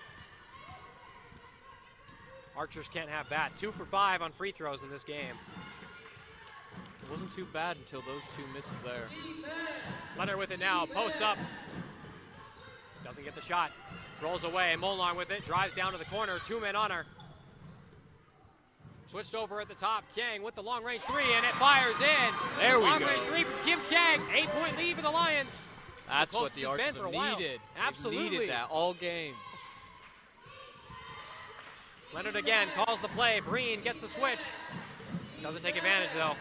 Archers can't have that. Two for five on free throws in this game. It wasn't too bad until those two misses there. Leonard with it now. Posts up. Doesn't get the shot. Rolls away. Molnar with it. Drives down to the corner. Two men on her. Switched over at the top. Kiang with the long range three, and it fires in. There we long go. range three from Kim Kiang. Eight point lead for the Lions. That's what closest the it's Archers been for a have while. needed. They've Absolutely. needed that all game. Leonard again calls the play. Breen gets the switch. Doesn't take advantage though.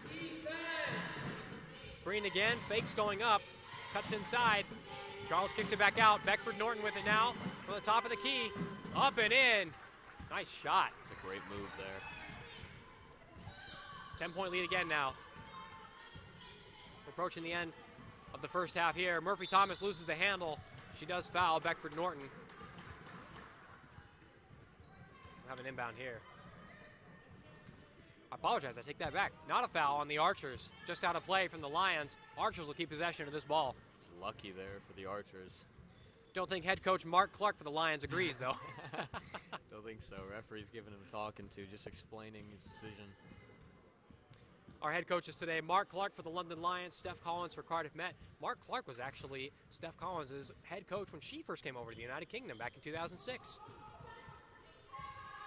Breen again, fakes going up, cuts inside. Charles kicks it back out. Beckford Norton with it now from the top of the key. Up and in. Nice shot. It's a great move there. ten point lead again now. We're approaching the end of the first half here. Murphy Thomas loses the handle. She does foul Beckford Norton. We'll have an inbound here. I apologize, I take that back. Not a foul on the Archers. Just out of play from the Lions. Archers will keep possession of this ball. Lucky there for the Archers. Don't think head coach Mark Clark for the Lions agrees, though. Don't think so. Referee's giving him talking to, just explaining his decision. Our head coaches today, Mark Clark for the London Lions, Steph Collins for Cardiff Met. Mark Clark was actually Steph Collins' head coach when she first came over to the United Kingdom back in two thousand six.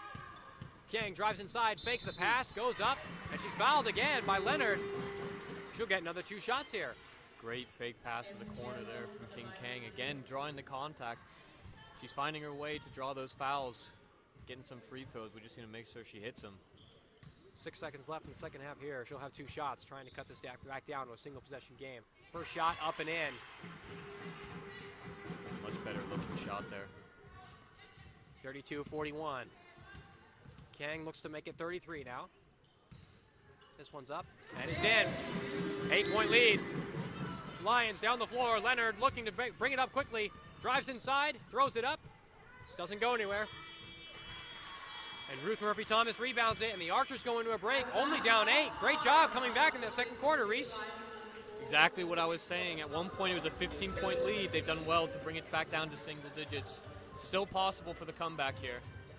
Kiang drives inside, fakes the pass, goes up, and she's fouled again by Leonard. She'll get another two shots here. Great fake pass to the corner there from King Kang. Again, drawing the contact. She's finding her way to draw those fouls, getting some free throws. We just need to make sure she hits them. Six seconds left in the second half here. She'll have two shots, trying to cut this back down to a single possession game. First shot up and in. Much better looking shot there. thirty-two forty-one. Kang looks to make it thirty-three now. This one's up, and it's in. Eight-point lead. Lions down the floor. Leonard looking to bring it up quickly. Drives inside, throws it up. Doesn't go anywhere. And Ruth Murphy-Thomas rebounds it, and the Archers go into a break, only down eight. Great job coming back in that second quarter, Reese. Exactly what I was saying. At one point, it was a fifteen-point lead. They've done well to bring it back down to single digits. Still possible for the comeback here.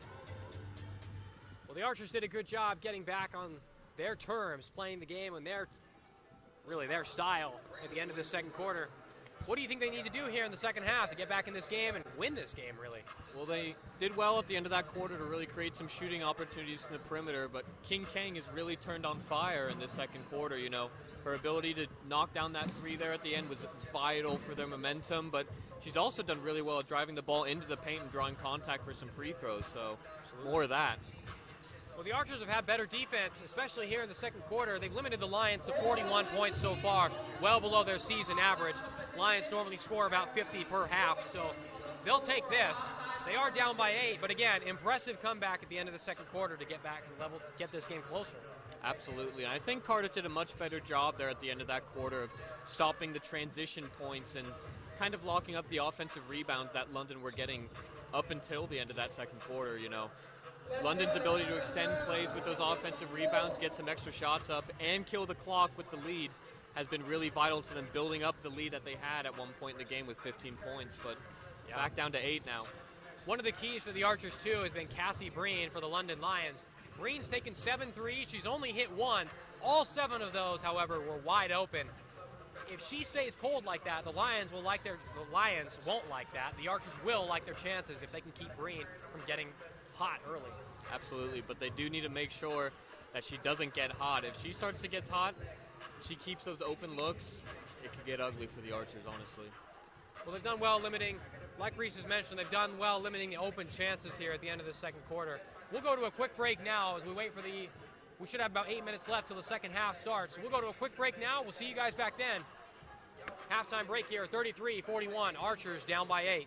Well, the Archers did a good job getting back on their terms, playing the game in their, really their style at the end of the second quarter. What do you think they need to do here in the second half to get back in this game and win this game, really? Well, they did well at the end of that quarter to really create some shooting opportunities from the perimeter, but King Kang has really turned on fire in this second quarter. You know, her ability to knock down that three there at the end was vital for their momentum, but she's also done really well at driving the ball into the paint and drawing contact for some free throws, so Absolutely. More of that. Well, the Archers have had better defense, especially here in the second quarter. They've limited the Lions to forty-one points so far, well below their season average. Lions normally score about fifty per half, so they'll take this. They are down by eight, but again, impressive comeback at the end of the second quarter to get back to level, get this game closer. Absolutely, and I think Cardiff did a much better job there at the end of that quarter of stopping the transition points and kind of locking up the offensive rebounds that London were getting up until the end of that second quarter, you know. London's ability to extend plays with those offensive rebounds, get some extra shots up, and kill the clock with the lead has been really vital to them building up the lead that they had at one point in the game with fifteen points, but yeah. Back down to eight now. One of the keys for the Archers, too, has been Cassie Breen for the London Lions. Breen's taken seven threes. She's only hit one. All seven of those, however, were wide open. If she stays cold like that, the Lions will like their the Lions won't like that. The Archers will like their chances if they can keep Breen from getting hot early. Absolutely, but they do need to make sure that she doesn't get hot. If she starts to get hot, she keeps those open looks, it could get ugly for the Archers, honestly. Well, they've done well limiting, like Reese has mentioned, they've done well limiting the open chances here at the end of the second quarter. We'll go to a quick break now as we wait for the, we should have about eight minutes left till the second half starts. So we'll go to a quick break now. We'll see you guys back then. Halftime break here, thirty-three forty-one, Archers down by eight.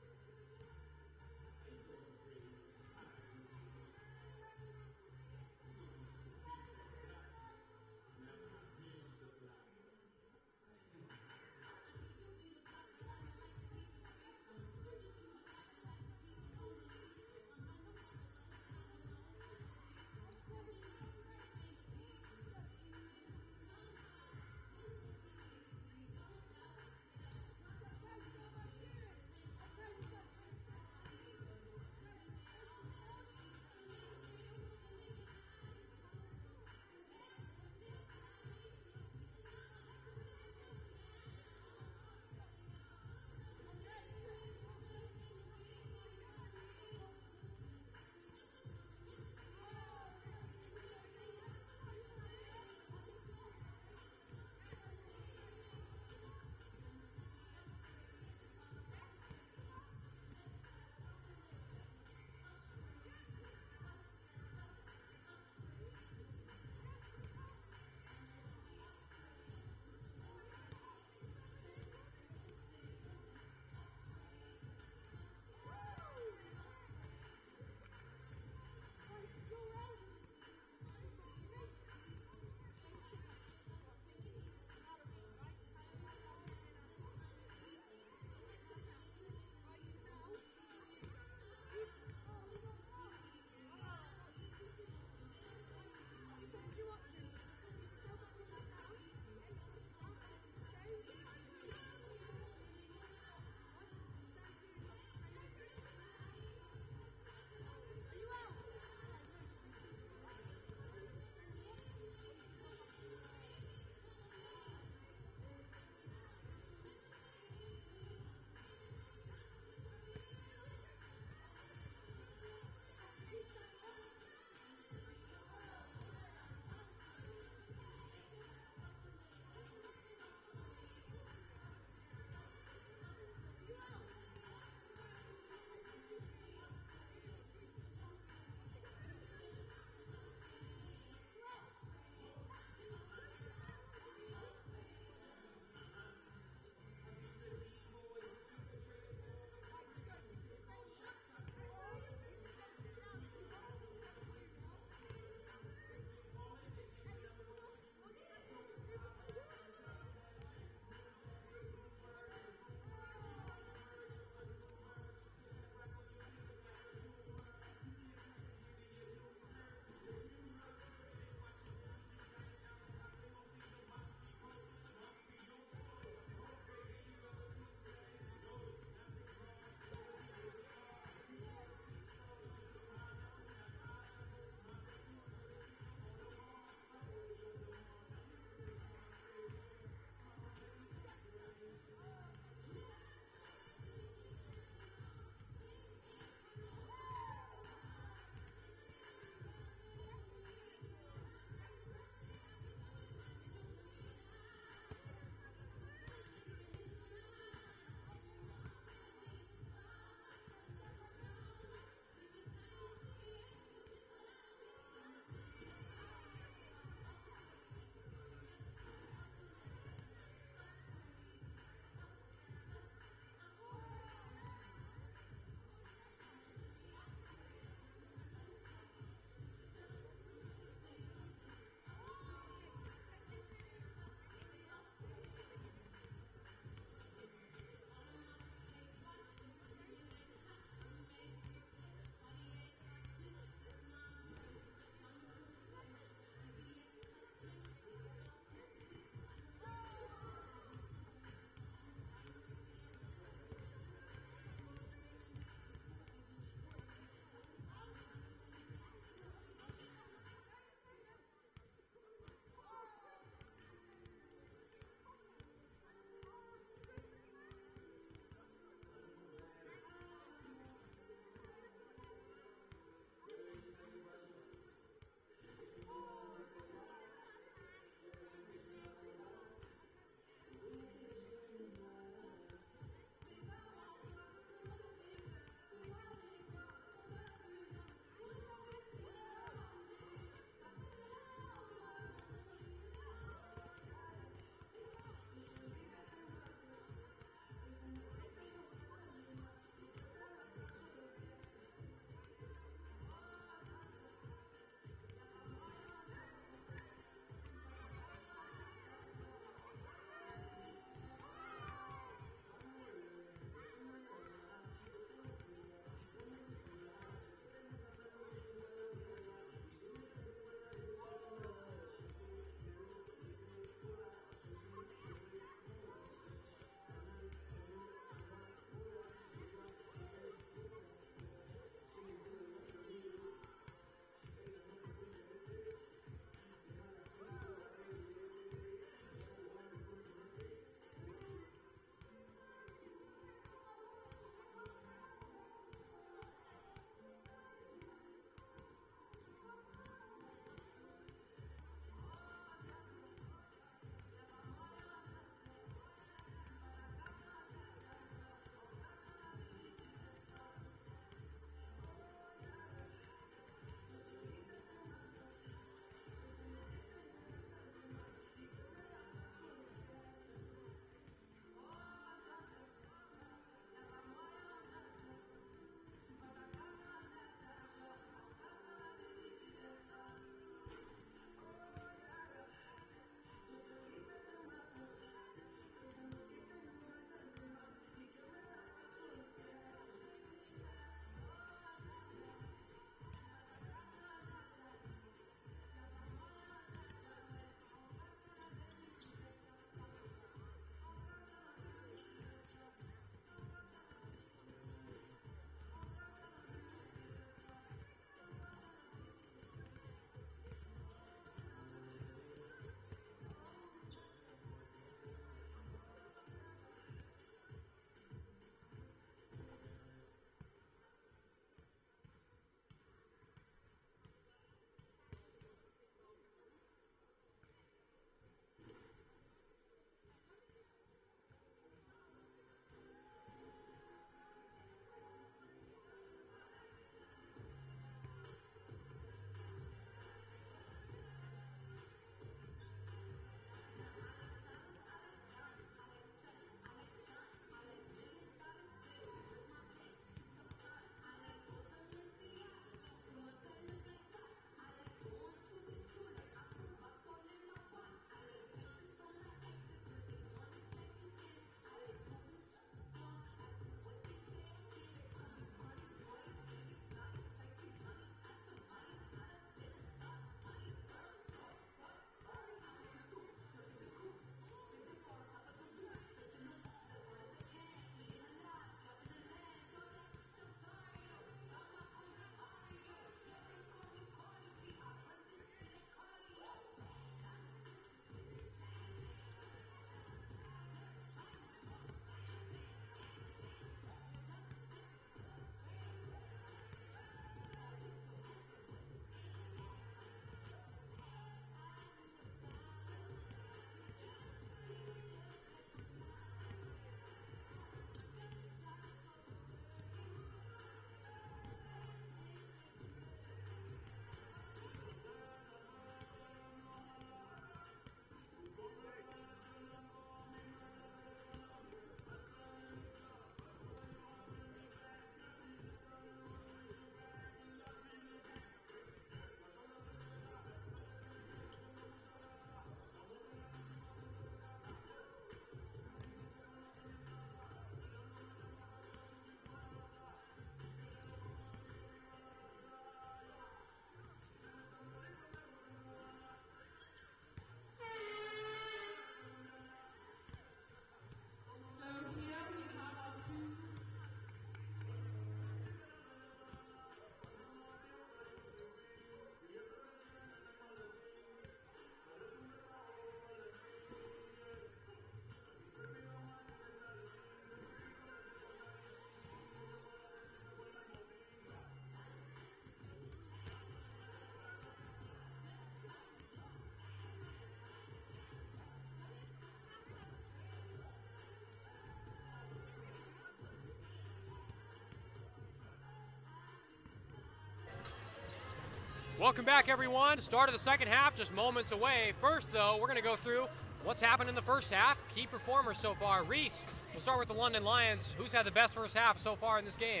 Welcome back, everyone. Start of the second half, just moments away. First, though, we're going to go through what's happened in the first half. Key performers so far. Reese, we'll start with the London Lions. Who's had the best first half so far in this game?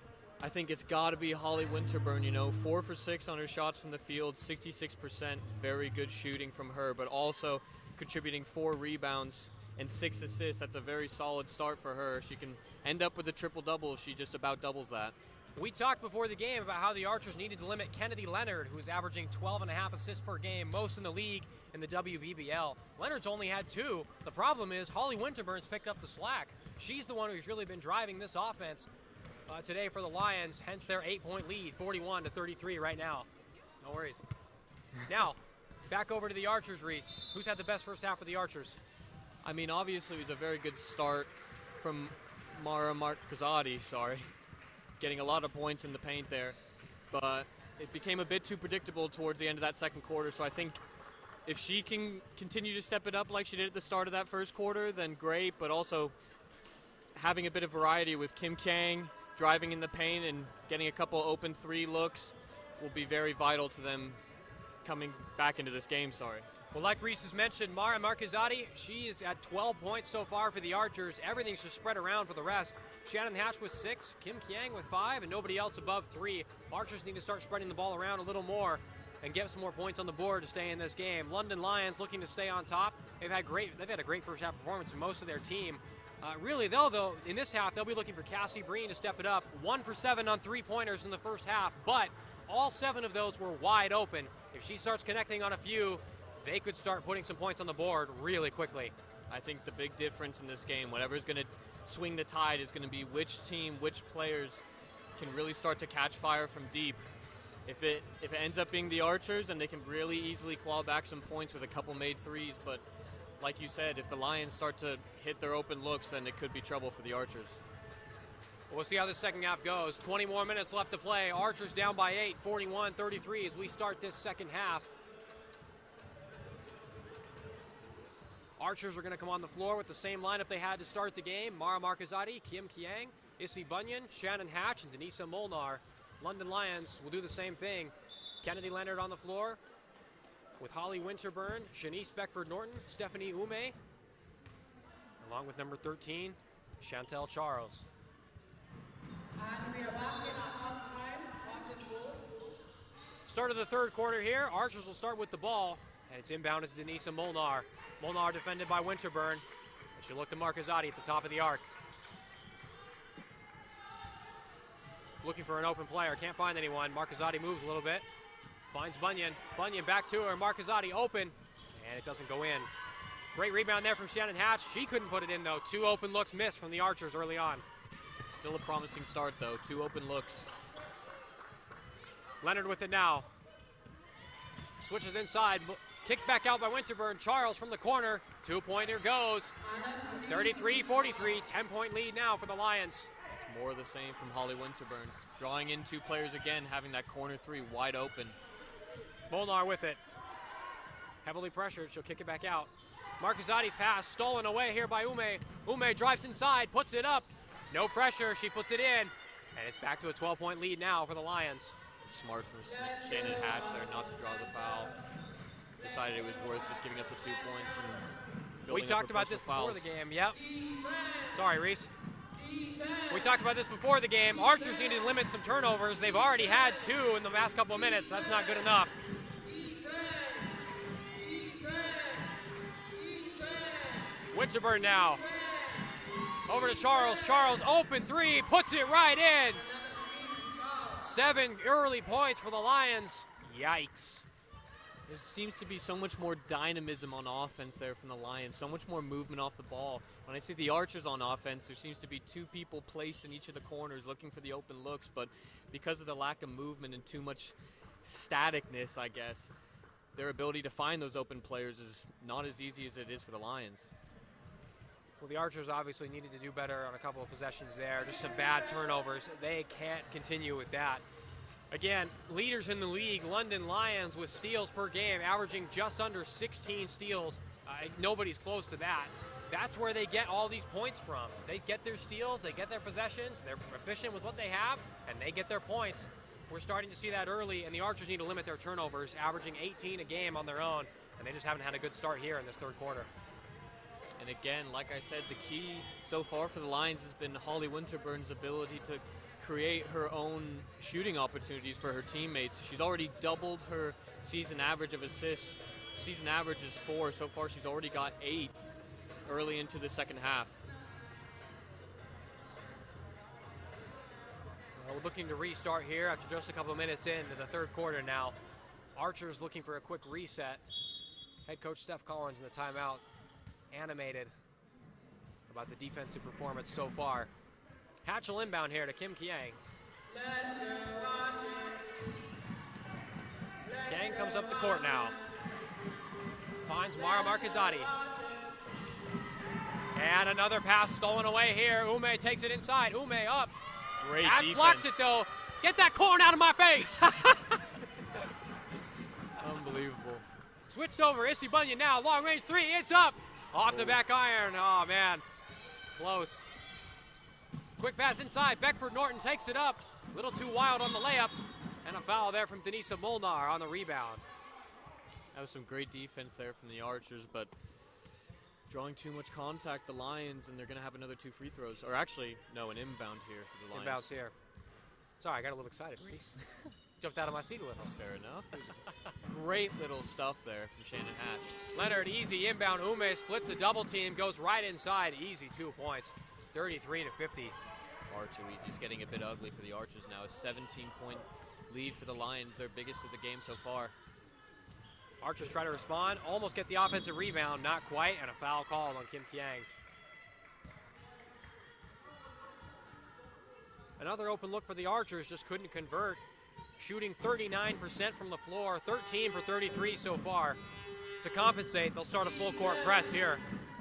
I think it's got to be Holly Winterburn, you know, four for six on her shots from the field, sixty-six percent, very good shooting from her, but also contributing four rebounds and six assists. That's a very solid start for her. She can end up with a triple-double if she just about doubles that. We talked before the game about how the Archers needed to limit Kennedy Leonard, who's averaging twelve and a half assists per game, most in the league in the W B B L. Leonard's only had two. The problem is Holly Winterburn's picked up the slack. She's the one who's really been driving this offense uh, today for the Lions, hence their eight-point lead, forty-one to thirty-three right now. No worries. Now, back over to the Archers, Reese. Who's had the best first half for the Archers? I mean, obviously it was a very good start from Mara Markazati, sorry. Getting a lot of points in the paint there, but it became a bit too predictable towards the end of that second quarter, so I think if she can continue to step it up like she did at the start of that first quarter, then great, but also having a bit of variety with Kim Kang driving in the paint and getting a couple open three looks will be very vital to them coming back into this game, sorry. Well, like Reese has mentioned, Mara Markazati, she is at twelve points so far for the Archers. Everything's just spread around for the rest. Shannon Hatch with six, Kim Kiang with five, and nobody else above three. Archers need to start spreading the ball around a little more and get some more points on the board to stay in this game. London Lions looking to stay on top. They've had great. They've had a great first half performance from most of their team. Uh, really, though, though, in this half, they'll be looking for Cassie Breen to step it up. One for seven on three-pointers in the first half, but all seven of those were wide open. If she starts connecting on a few, they could start putting some points on the board really quickly. I think the big difference in this game, whatever's going to swing the tide, is going to be which team, which players can really start to catch fire from deep. If it if it ends up being the Archers, then they can really easily claw back some points with a couple made threes. But like you said, if the Lions start to hit their open looks, then it could be trouble for the Archers. We'll see how the second half goes. twenty more minutes left to play. Archers down by eight, forty-one thirty-three as we start this second half. Archers are going to come on the floor with the same lineup they had to start the game. Mara Markazati, Kim Kiang, Issy Bunyan, Shannon Hatch, and Denisa Molnar. London Lions will do the same thing. Kennedy Leonard on the floor with Holly Winterburn, Shanice Beckford-Norton, Stephanie Ume, along with number thirteen, Chantel Charles. And we are back in at halftime. Archers ball. Start of the third quarter here. Archers will start with the ball, and it's inbounded to Denisa Molnar. Molnar defended by Winterburn. And she'll look to Markazati at the top of the arc. Looking for an open player, can't find anyone. Markazati moves a little bit. Finds Bunyan. Bunyan back to her. Markazati open, and it doesn't go in. Great rebound there from Shannon Hatch. She couldn't put it in, though. Two open looks missed from the Archers early on. Still a promising start, though. Two open looks. Leonard with it now. Switches inside. Kicked back out by Winterburn. Charles from the corner. Two-pointer goes. thirty-three forty-three. ten-point lead now for the Lions. It's more of the same from Holly Winterburn. Drawing in two players again, having that corner three wide open. Molnar with it. Heavily pressured. She'll kick it back out. Markazati's pass stolen away here by Ume. Ume drives inside, puts it up. No pressure. She puts it in. And it's back to a twelve-point lead now for the Lions. Smart for Shannon Hatch there not to draw the foul. Decided it was worth just giving up the two points and building We talked up her about this personal before fouls. the game. Yep. Sorry, Reese. We talked about this before the game. Archers needed to limit some turnovers. They've already had two in the last couple of minutes. That's not good enough. Winterburn now. Over to Charles. Charles open three, puts it right in. Seven early points for the Lions. Yikes. There seems to be so much more dynamism on offense there from the Lions, so much more movement off the ball. When I see the Archers on offense, there seems to be two people placed in each of the corners looking for the open looks, but because of the lack of movement and too much staticness, I guess, their ability to find those open players is not as easy as it is for the Lions. Well, the Archers obviously needed to do better on a couple of possessions there. Just some bad turnovers. They can't continue with that. Again, leaders in the league, London Lions with steals per game, averaging just under sixteen steals. Uh, nobody's close to that. That's where they get all these points from. They get their steals, they get their possessions, they're efficient with what they have, and they get their points. we're starting to see that early, and the Archers need to limit their turnovers, averaging eighteen a game on their own, and they just haven't had a good start here in this third quarter. And again, like I said, the key so far for the Lions has been Holly Winterburn's ability to create her own shooting opportunities for her teammates. She's already doubled her season average of assists. Season average is four. So far, she's already got eight early into the second half. Well, we're looking to restart here after just a couple of minutes into the third quarter now. Archers looking for a quick reset. Head coach Steph Collins in the timeout, animated about the defensive performance so far. Hatch will inbound here to Kim Kiang. Kiang comes up the court now. Finds Mara Marquezati. And another pass stolen away here. Ume takes it inside. Ume up. Great Hatch defense. blocks it though. Get that corn out of my face. Unbelievable. Switched over. Issy Bunyan now. Long range three. It's up. Off the back iron. Oh, man. Close. Quick pass inside. Beckford Norton takes it up. A little too wild on the layup. And a foul there from Denisa Molnar on the rebound. That was some great defense there from the Archers, but drawing too much contact, the Lions, and they're going to have another two free throws. Or actually, no, an inbound here for the Lions. Inbounds here. Sorry, I got a little excited, Reese. Jumped out of my seat a little. That's fair enough. It was great little stuff there from Shannon Hatch. Leonard, easy inbound. Ume splits the double team, goes right inside. Easy two points. thirty-three to fifty. Far too easy. It's getting a bit ugly for the Archers now. A seventeen point lead for the Lions, their biggest of the game so far. Archers try to respond, almost get the offensive rebound, not quite, and a foul called on Kim Kiang. Another open look for the Archers, just couldn't convert. Shooting thirty-nine percent from the floor, thirteen for thirty-three so far. To compensate, they'll start a full court press here.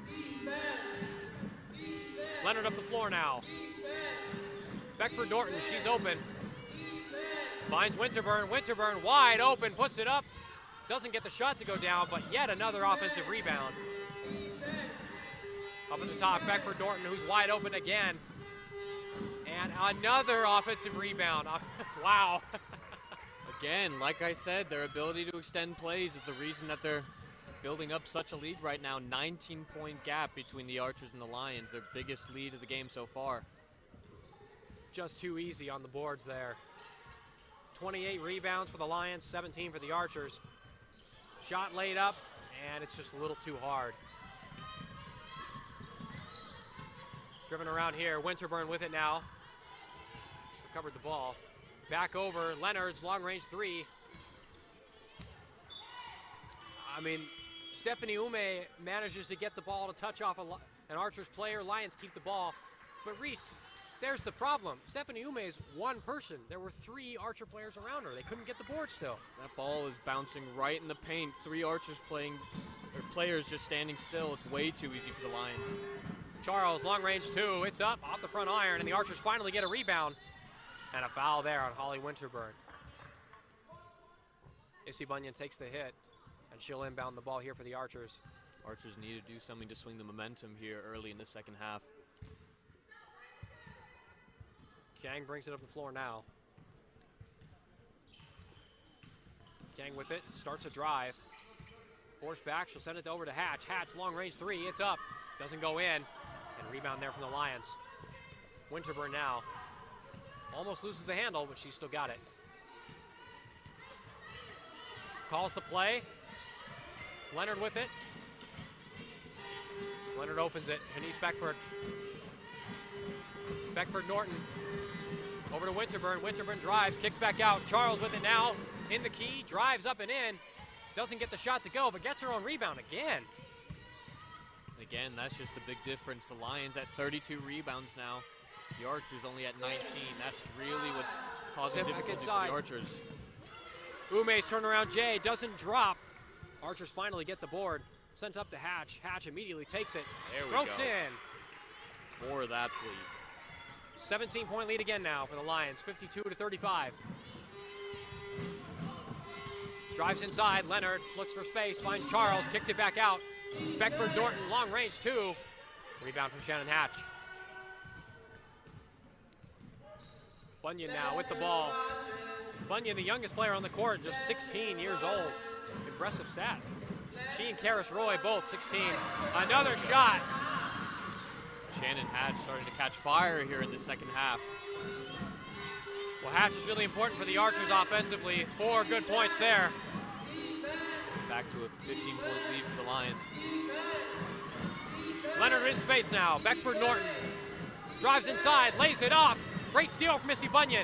Leonard up the floor now. Beckford Norton, she's open. Finds Winterburn, Winterburn wide open, puts it up. Doesn't get the shot to go down, but yet another offensive rebound. Up at the top, Beckford Norton, who's wide open again. And another offensive rebound. Wow. Again, like I said, their ability to extend plays is the reason that they're building up such a lead right now. nineteen point gap between the Archers and the Lions, their biggest lead of the game so far. Just too easy on the boards there. twenty-eight rebounds for the Lions, seventeen for the Archers. Shot laid up, and it's just a little too hard. Driven around here, Winterburn with it now. Recovered the ball. Back over, Leonard's long-range three. I mean, Stephanie Ume manages to get the ball to touch off a, an Archers player. Lions keep the ball. But Reese, there's the problem. Stephanie Ume is one person. There were three Archer players around her. They couldn't get the board still. That ball is bouncing right in the paint. Three Archers playing, or players just standing still. It's way too easy for the Lions. Charles, long range two. It's up off the front iron, and the Archers finally get a rebound. And a foul there on Holly Winterburn. Issy Bunyan takes the hit, and she'll inbound the ball here for the Archers. Archers need to do something to swing the momentum here early in the second half. Kiang brings it up the floor now. Kiang with it, starts a drive. Force back, she'll send it over to Hatch. Hatch, long range three, it's up. Doesn't go in, and rebound there from the Lions. Winterburn now. Almost loses the handle, but she's still got it. Calls the play. Leonard with it. Leonard opens it. Janice Beckford. Beckford Norton. Over to Winterburn. Winterburn drives, kicks back out. Charles with it now. In the key, drives up and in. Doesn't get the shot to go, but gets her own rebound again. Again, that's just the big difference. The Lions at thirty-two rebounds now. The Archers only at nineteen. That's really what's causing difficulties for the Archers. Ume's turnaround J doesn't drop. Archers finally get the board. Sent up to Hatch. Hatch immediately takes it. There Strokes we go. in. More of that, please. seventeen point lead again now for the Lions, fifty-two to thirty-five. Drives inside, Leonard looks for space, finds Charles, kicks it back out. Beckford Norton, long range two. Rebound from Shannon Hatch. Bunyan now with the ball. Bunyan, the youngest player on the court, just sixteen years old. Impressive stat. She and Karis Roy both sixteen. Another shot. Shannon Hatch starting to catch fire here in the second half. Well, Hatch is really important for the Archers offensively. Four good points there. Back to a fifteen point lead for the Lions. Leonard in space now. Beckford Norton drives inside, lays it off. Great steal from Missy Bunyan.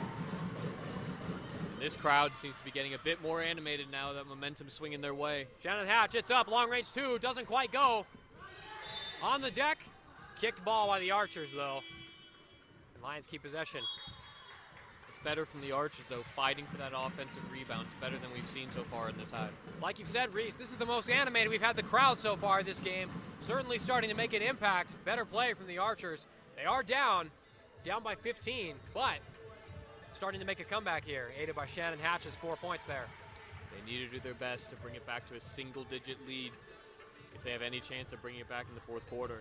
This crowd seems to be getting a bit more animated now that momentum's swinging their way. Shannon Hatch, it's up, long range two, doesn't quite go. On the deck, kicked ball by the Archers though. And Lions keep possession. It's better from the Archers though, fighting for that offensive rebound. It's better than we've seen so far in this half. Like you said, Reese, this is the most animated we've had the crowd so far this game. Certainly starting to make an impact. Better play from the Archers. They are down, down by fifteen, but starting to make a comeback here, aided by Shannon Hatch's four points there. They need to do their best to bring it back to a single-digit lead if they have any chance of bringing it back in the fourth quarter.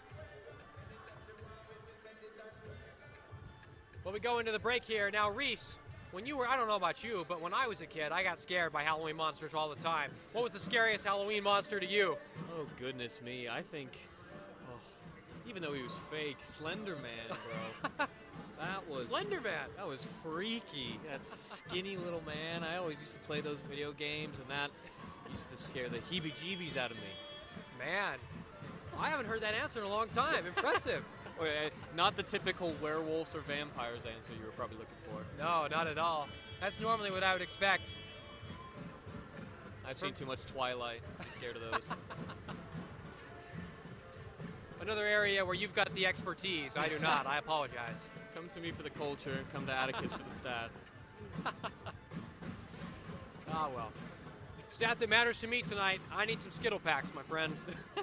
Well, we go into the break here. Now, Reese, when you were, I don't know about you, but when I was a kid, I got scared by Halloween monsters all the time. What was the scariest Halloween monster to you? Oh, goodness me. I think, oh, even though he was fake, Slender Man, bro. That was Slender Man. That was freaky. That skinny little man. I always used to play those video games, and that used to scare the heebie-jeebies out of me. Man, I haven't heard that answer in a long time. Impressive. Wait, not the typical werewolves or vampires answer you were probably looking for. No, not at all. That's normally what I would expect. I've seen too much Twilight to be scared of those. Another area where you've got the expertise. I do not. I apologize. Come to me for the culture, and come to Atticus for the stats. Ah, well. Stat that matters to me tonight, I need some Skittle packs, my friend.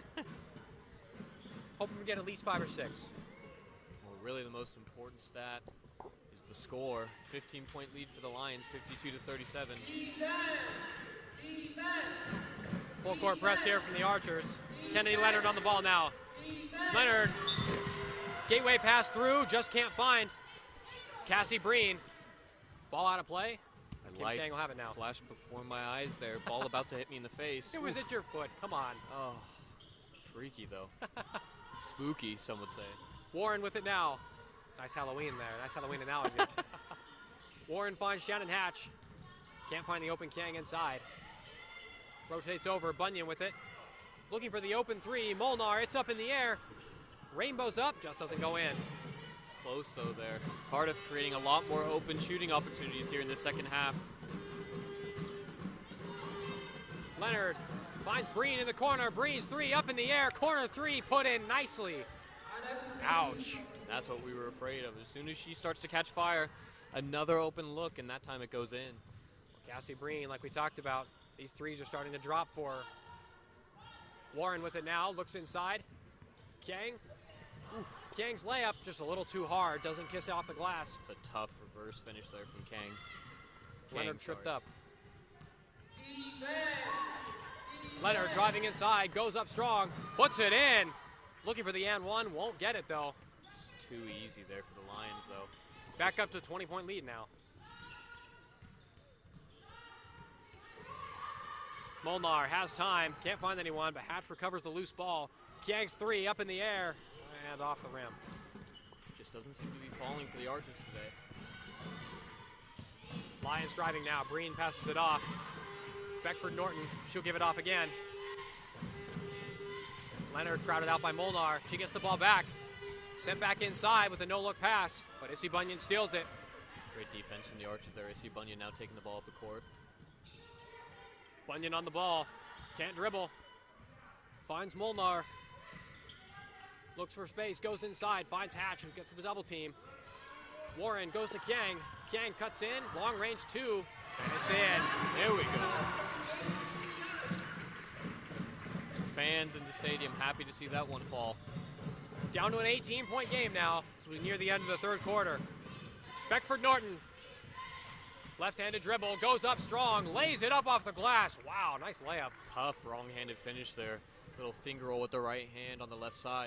Hoping we get at least five or six. Well, really the most important stat is the score. fifteen point lead for the Lions, fifty-two to thirty-seven. Defense! Defense! Full court press here from the Archers. Kennedy Leonard on the ball now. Leonard, gateway pass through, just can't find Cassie Breen. Ball out of play. Kim Light Chang will have it now. flashed before my eyes there. Ball about to hit me in the face. It was at your foot. Come on. Oh, freaky though. Spooky, some would say. Warren with it now. Nice Halloween there. Nice Halloween analogy. Warren finds Shannon Hatch. Can't find the open Kiang inside. Rotates over. Bunyan with it. Looking for the open three. Molnar, it's up in the air. Rainbow's up, just doesn't go in. Close though there. Cardiff creating a lot more open shooting opportunities here in the second half. Leonard finds Breen in the corner. Breen's three up in the air. Corner three put in nicely. Ouch. That's what we were afraid of. As soon as she starts to catch fire, another open look, and that time it goes in. Cassie Breen, like we talked about, these threes are starting to drop for her. Warren with it now, looks inside. Kiang. Oof. Kiang's layup just a little too hard, doesn't kiss off the glass. It's a tough reverse finish there from Kang. Leonard Kang, tripped sorry. up. Leonard driving inside, goes up strong, puts it in. Looking for the and one, won't get it though. It's too easy there for the Lions though. Back up to a twenty point lead now. Molnar has time, can't find anyone, but Hatch recovers the loose ball. Kiang's three up in the air and off the rim. Just doesn't seem to be falling for the Archers today. Lions driving now, Breen passes it off. Beckford Norton, she'll give it off again. Leonard crowded out by Molnar. She gets the ball back. Sent back inside with a no-look pass, but Issy Bunyan steals it. Great defense from the Archers there. Issy Bunyan now taking the ball up the court. Bunyan on the ball. Can't dribble. Finds Molnar. Looks for space, goes inside, finds Hatch and gets to the double team. Warren goes to Kiang. Kiang cuts in, long range two, and it's in. There we go. Fans in the stadium happy to see that one fall. Down to an eighteen point game now as we near the end of the third quarter. Beckford Norton. Left-handed dribble, goes up strong, lays it up off the glass. Wow, nice layup. Tough wrong-handed finish there. Little finger roll with the right hand on the left side.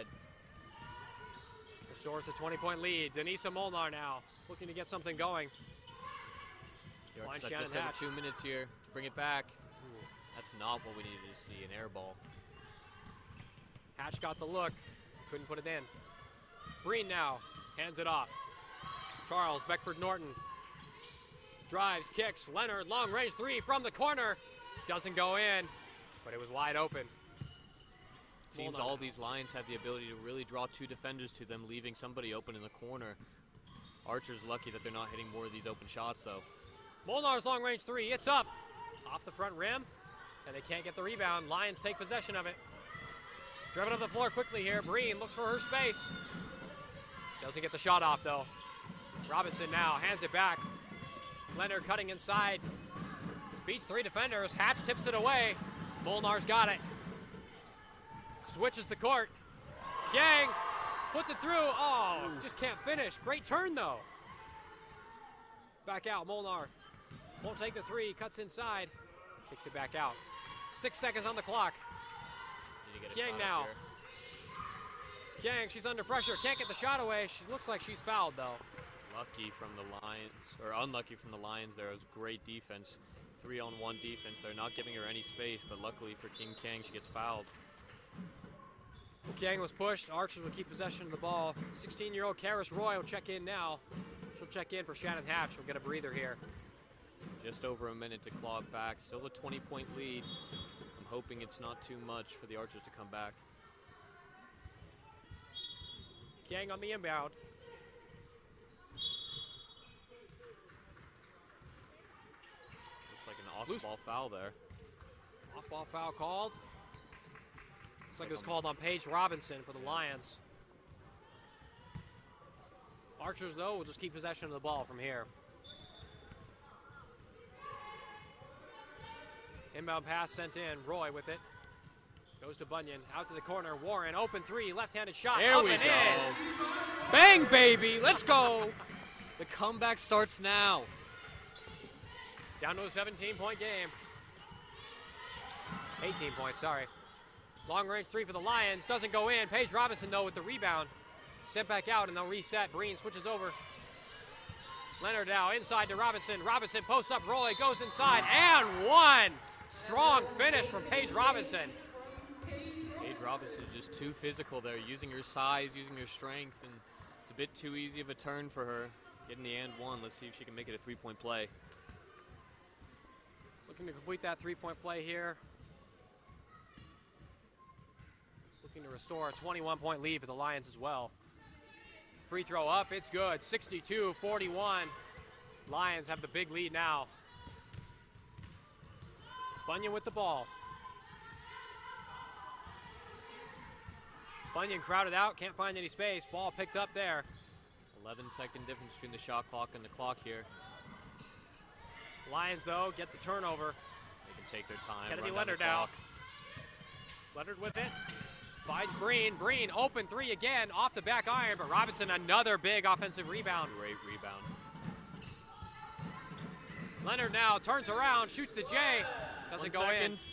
Restores a twenty point lead. Denisa Molnar now looking to get something going. The Find Archers have Shannon just over Hatch. two minutes here to bring it back. That's not what we needed to see, an air ball. Hatch got the look, couldn't put it in. Breen now hands it off. Charles, Beckford Norton. Drives, kicks, Leonard, long range three from the corner. Doesn't go in, but it was wide open. Seems Molnar. all these Lions have the ability to really draw two defenders to them, leaving somebody open in the corner. Archer's lucky that they're not hitting more of these open shots, though. Molnar's long range three, it's up. Off the front rim, and they can't get the rebound. Lions take possession of it. Driven up the floor quickly here. Breen looks for her space. Doesn't get the shot off, though. Robinson now hands it back. Leonard cutting inside. Beats three defenders. Hatch tips it away. Molnar's got it. Switches the court. Kiang puts it through. Oh, just can't finish. Great turn, though. Back out. Molnar won't take the three. Cuts inside. Kicks it back out. Six seconds on the clock. Need to get a Kiang shot now. up here. Kiang, she's under pressure. Can't get the shot away. She looks like she's fouled, though. Lucky from the Lions, or unlucky from the Lions there. It was great defense. Three on one defense. They're not giving her any space, but luckily for King Kiang, she gets fouled. Kiang was pushed. Archers will keep possession of the ball. sixteen-year-old Karis Roy will check in now. She'll check in for Shannon Hatch. She'll get a breather here. Just over a minute to claw it back. Still a twenty-point lead. I'm hoping it's not too much for the Archers to come back. Kiang on the inbound. Looks like an Loose. off-ball foul there. Off-ball foul called. Looks like it was Like a- called on Paige Robinson for the Lions. Archers, though, will just keep possession of the ball from here. Inbound pass sent in. Roy with it. Goes to Bunyan. Out to the corner. Warren, open three. Left-handed shot. There up we and go. in. Bang, baby! Let's go! The comeback starts now. Down to a seventeen-point game. eighteen points, sorry. Long range three for the Lions. Doesn't go in. Paige Robinson, though, with the rebound. Sent back out, and they'll reset. Breen switches over. Leonard now inside to Robinson. Robinson posts up. Roy goes inside and one. Strong finish from Paige Robinson. Paige Robinson is just too physical there, using her size, using her strength, and it's a bit too easy of a turn for her. Getting the and one. Let's see if she can make it a three-point play. Looking to complete that three-point play here. Looking to restore a twenty-one-point lead for the Lions as well. Free throw up, it's good. sixty-two forty-one. Lions have the big lead now. Bunyan with the ball. Bunyan crowded out, can't find any space. Ball picked up there. eleven second difference between the shot clock and the clock here. Lions, though, get the turnover. They can take their time. Kennedy run down the Leonard now. clock. Leonard with it. Finds Breen. Breen open three again off the back iron, but Robinson another big offensive rebound. Great rebound. Leonard now turns around, shoots the J. Doesn't One go in. second.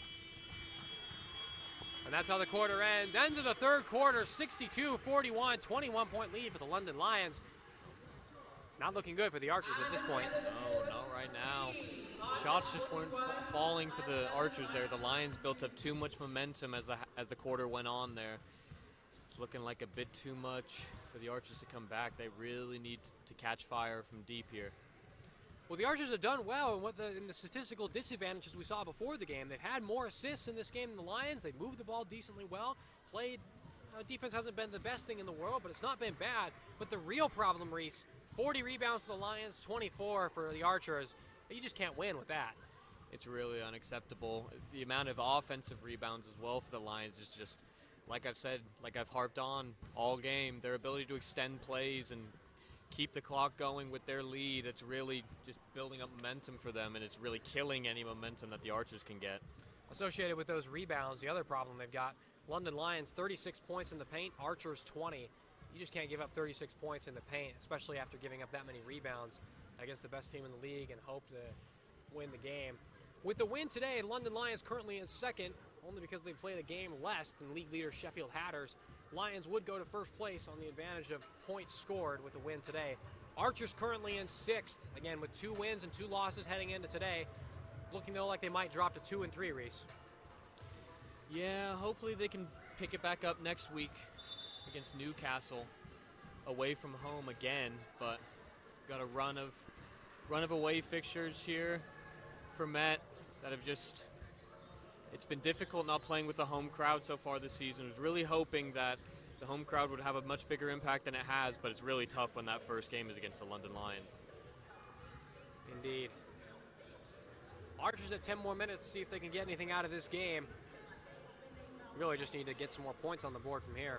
And that's how the quarter ends. End of the third quarter, sixty-two forty-one, twenty-one-point lead for the London Lions. Not looking good for the Archers at this point. No, not right now. Shots just weren't f- falling for the Archers there. The Lions built up too much momentum as the as the quarter went on there. It's looking like a bit too much for the Archers to come back. They really need to catch fire from deep here. Well, the Archers have done well in, what the, in the statistical disadvantages we saw before the game. They've had more assists in this game than the Lions. They've moved the ball decently well. Played, uh, defense hasn't been the best thing in the world, but it's not been bad. But the real problem, Reese, forty rebounds for the Lions, twenty-four for the Archers. You just can't win with that. It's really unacceptable. The amount of offensive rebounds as well for the Lions is just, like I've said, like I've harped on all game, their ability to extend plays and keep the clock going with their lead. It's really just building up momentum for them, and it's really killing any momentum that the Archers can get. Associated with those rebounds, the other problem they've got, London Lions, thirty-six points in the paint, Archers twenty. You just can't give up thirty-six points in the paint, especially after giving up that many rebounds against the best team in the league and hope to win the game. With the win today, London Lions currently in second, only because they played a game less than league leader Sheffield Hatters. Lions would go to first place on the advantage of points scored with a win today. Archer's currently in sixth, again with two wins and two losses heading into today. Looking though like they might drop to two and three, Reese. Yeah, hopefully they can pick it back up next week against Newcastle, away from home again. But got a run of run of away fixtures here for Met that have just. It's been difficult not playing with the home crowd so far this season. I was really hoping that the home crowd would have a much bigger impact than it has, but it's really tough when that first game is against the London Lions. Indeed. Archers have ten more minutes to see if they can get anything out of this game. Really just need to get some more points on the board from here.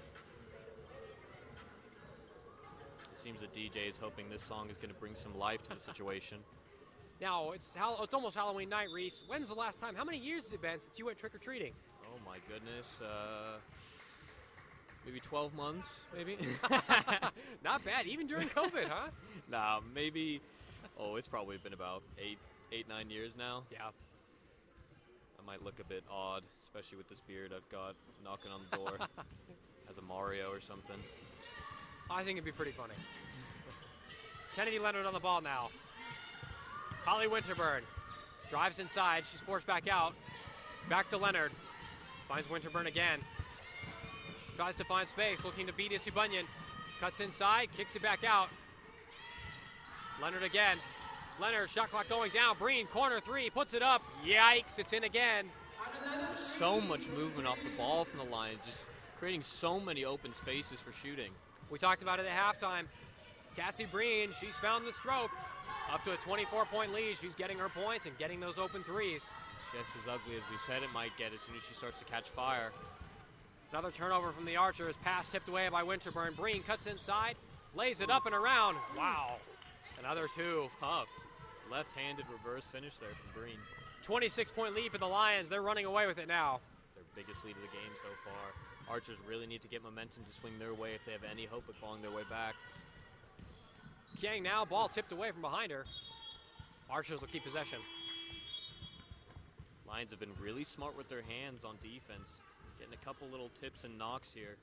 It seems that D J is hoping this song is going to bring some life to the situation. Now, it's Hall- it's almost Halloween night, Reese. When's the last time? How many years has it been since you went trick-or-treating? Oh, my goodness. Uh, maybe twelve months, maybe? Not bad, even during COVID, huh? Nah, maybe, oh, it's probably been about eight, eight, nine years now. Yeah. I might look a bit odd, especially with this beard I've got knocking on the door as a Mario or something. I think it'd be pretty funny. Kennedy Leonard on the ball now. Holly Winterburn drives inside. She's forced back out. Back to Leonard. Finds Winterburn again. Tries to find space, looking to beat Issy Bunyan. Cuts inside, kicks it back out. Leonard again. Leonard, shot clock going down. Breen, corner three, puts it up. Yikes, it's in again. There's so much movement off the ball from the Lions, just creating so many open spaces for shooting. We talked about it at halftime. Cassie Breen, she's found the stroke. Up to a twenty-four point lead. She's getting her points and getting those open threes. Just as ugly as we said it might get as soon as she starts to catch fire. Another turnover from the Archers. Pass tipped away by Winterburn. Breen cuts inside, lays it up and around. Wow. Another two. Tough. Left-handed reverse finish there from Breen. twenty-six point lead for the Lions. They're running away with it now. Their biggest lead of the game so far. Archers really need to get momentum to swing their way if they have any hope of clawing their way back. Kiang now, ball tipped away from behind her. Archers will keep possession. Lions have been really smart with their hands on defense, getting a couple little tips and knocks here.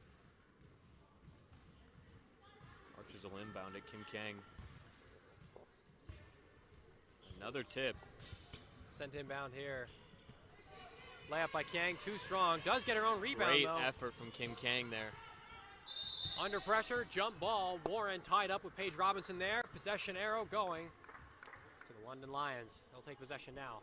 Archers will inbound it, Kim Kang. Another tip. Sent inbound here. Layup by Kiang, too strong. Does get her own rebound, Great though. effort from Kim Kang there. Under pressure, jump ball. Warren tied up with Paige Robinson there. Possession arrow going to the London Lions. They'll take possession now.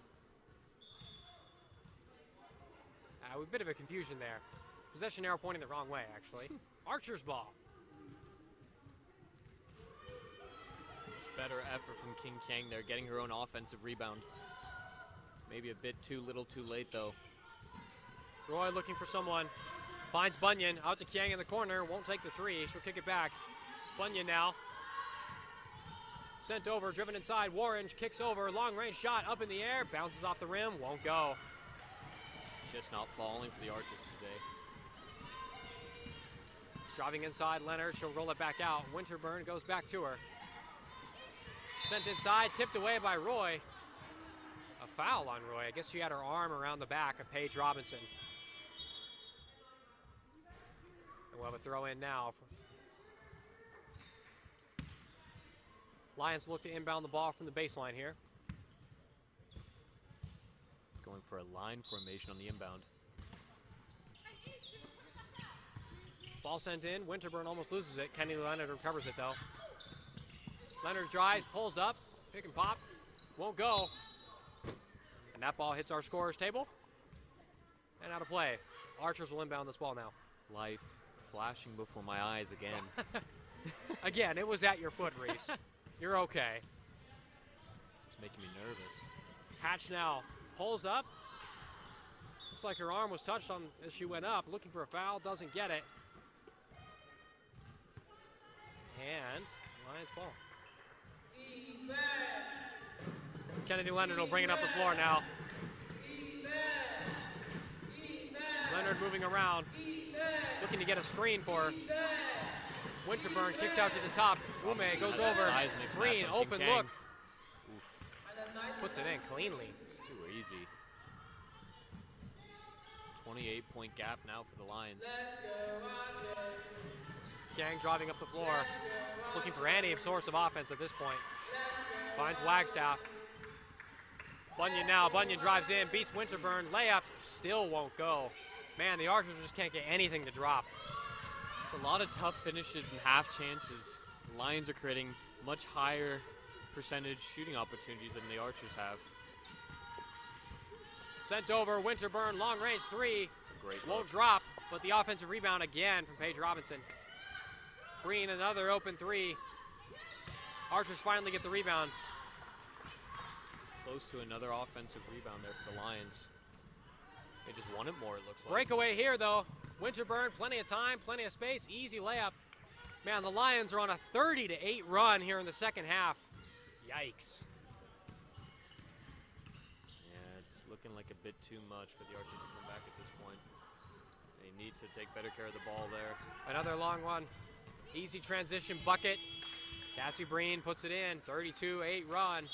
Uh, a bit of a confusion there. Possession arrow pointing the wrong way, actually. Archer's ball. It's better effort from Kim Kang there, getting her own offensive rebound. Maybe a bit too little too late, though. Roy looking for someone. Finds Bunyan, out to Kiang in the corner, won't take the three, she'll kick it back. Bunyan now. Sent over, driven inside, Warren kicks over, long range shot up in the air, bounces off the rim, won't go. Just not falling for the Archers today. Driving inside, Leonard, she'll roll it back out. Winterburn goes back to her. Sent inside, tipped away by Roy. A foul on Roy, I guess she had her arm around the back of Paige Robinson. And we'll have a throw in now. Lions look to inbound the ball from the baseline here. Going for a line formation on the inbound. Ball sent in, Winterburn almost loses it. Kenny Leonard recovers it though. Leonard drives, pulls up, pick and pop, won't go. And that ball hits our scorer's table. And out of play. Archers will inbound this ball now. Life flashing before my eyes again. Again, it was at your foot, Reese. You're okay. It's making me nervous. Hatch now pulls up. Looks like her arm was touched on as she went up. Looking for a foul, doesn't get it. And Lions ball. Defense. Kennedy Leonard will bring it up the floor now. Defense. Defense. Leonard moving around, looking to get a screen for her. Winterburn kicks out to the top. Ume goes over. Green, open look. Puts it in cleanly. Too easy. twenty-eight point gap now for the Lions. Let's go, Archers. Kiang driving up the floor, looking for any source of offense at this point. Finds Wagstaff. Bunyan now, Bunyan drives in, beats Winterburn, layup, still won't go. Man, the Archers just can't get anything to drop. It's a lot of tough finishes and half chances. The Lions are creating much higher percentage shooting opportunities than the Archers have. Sent over, Winterburn, long range three. Great Won't look. drop, but the offensive rebound again from Paige Robinson. Breen, another open three. Archers finally get the rebound. Close to another offensive rebound there for the Lions. They just want it more, it looks like. Breakaway here, though. Winterburn, plenty of time, plenty of space, easy layup. Man, the Lions are on a thirty to eight run here in the second half. Yikes. Yeah, it's looking like a bit too much for the Archers to come back at this point. They need to take better care of the ball there. Another long one. Easy transition bucket. Cassie Breen puts it in. thirty-two eight run.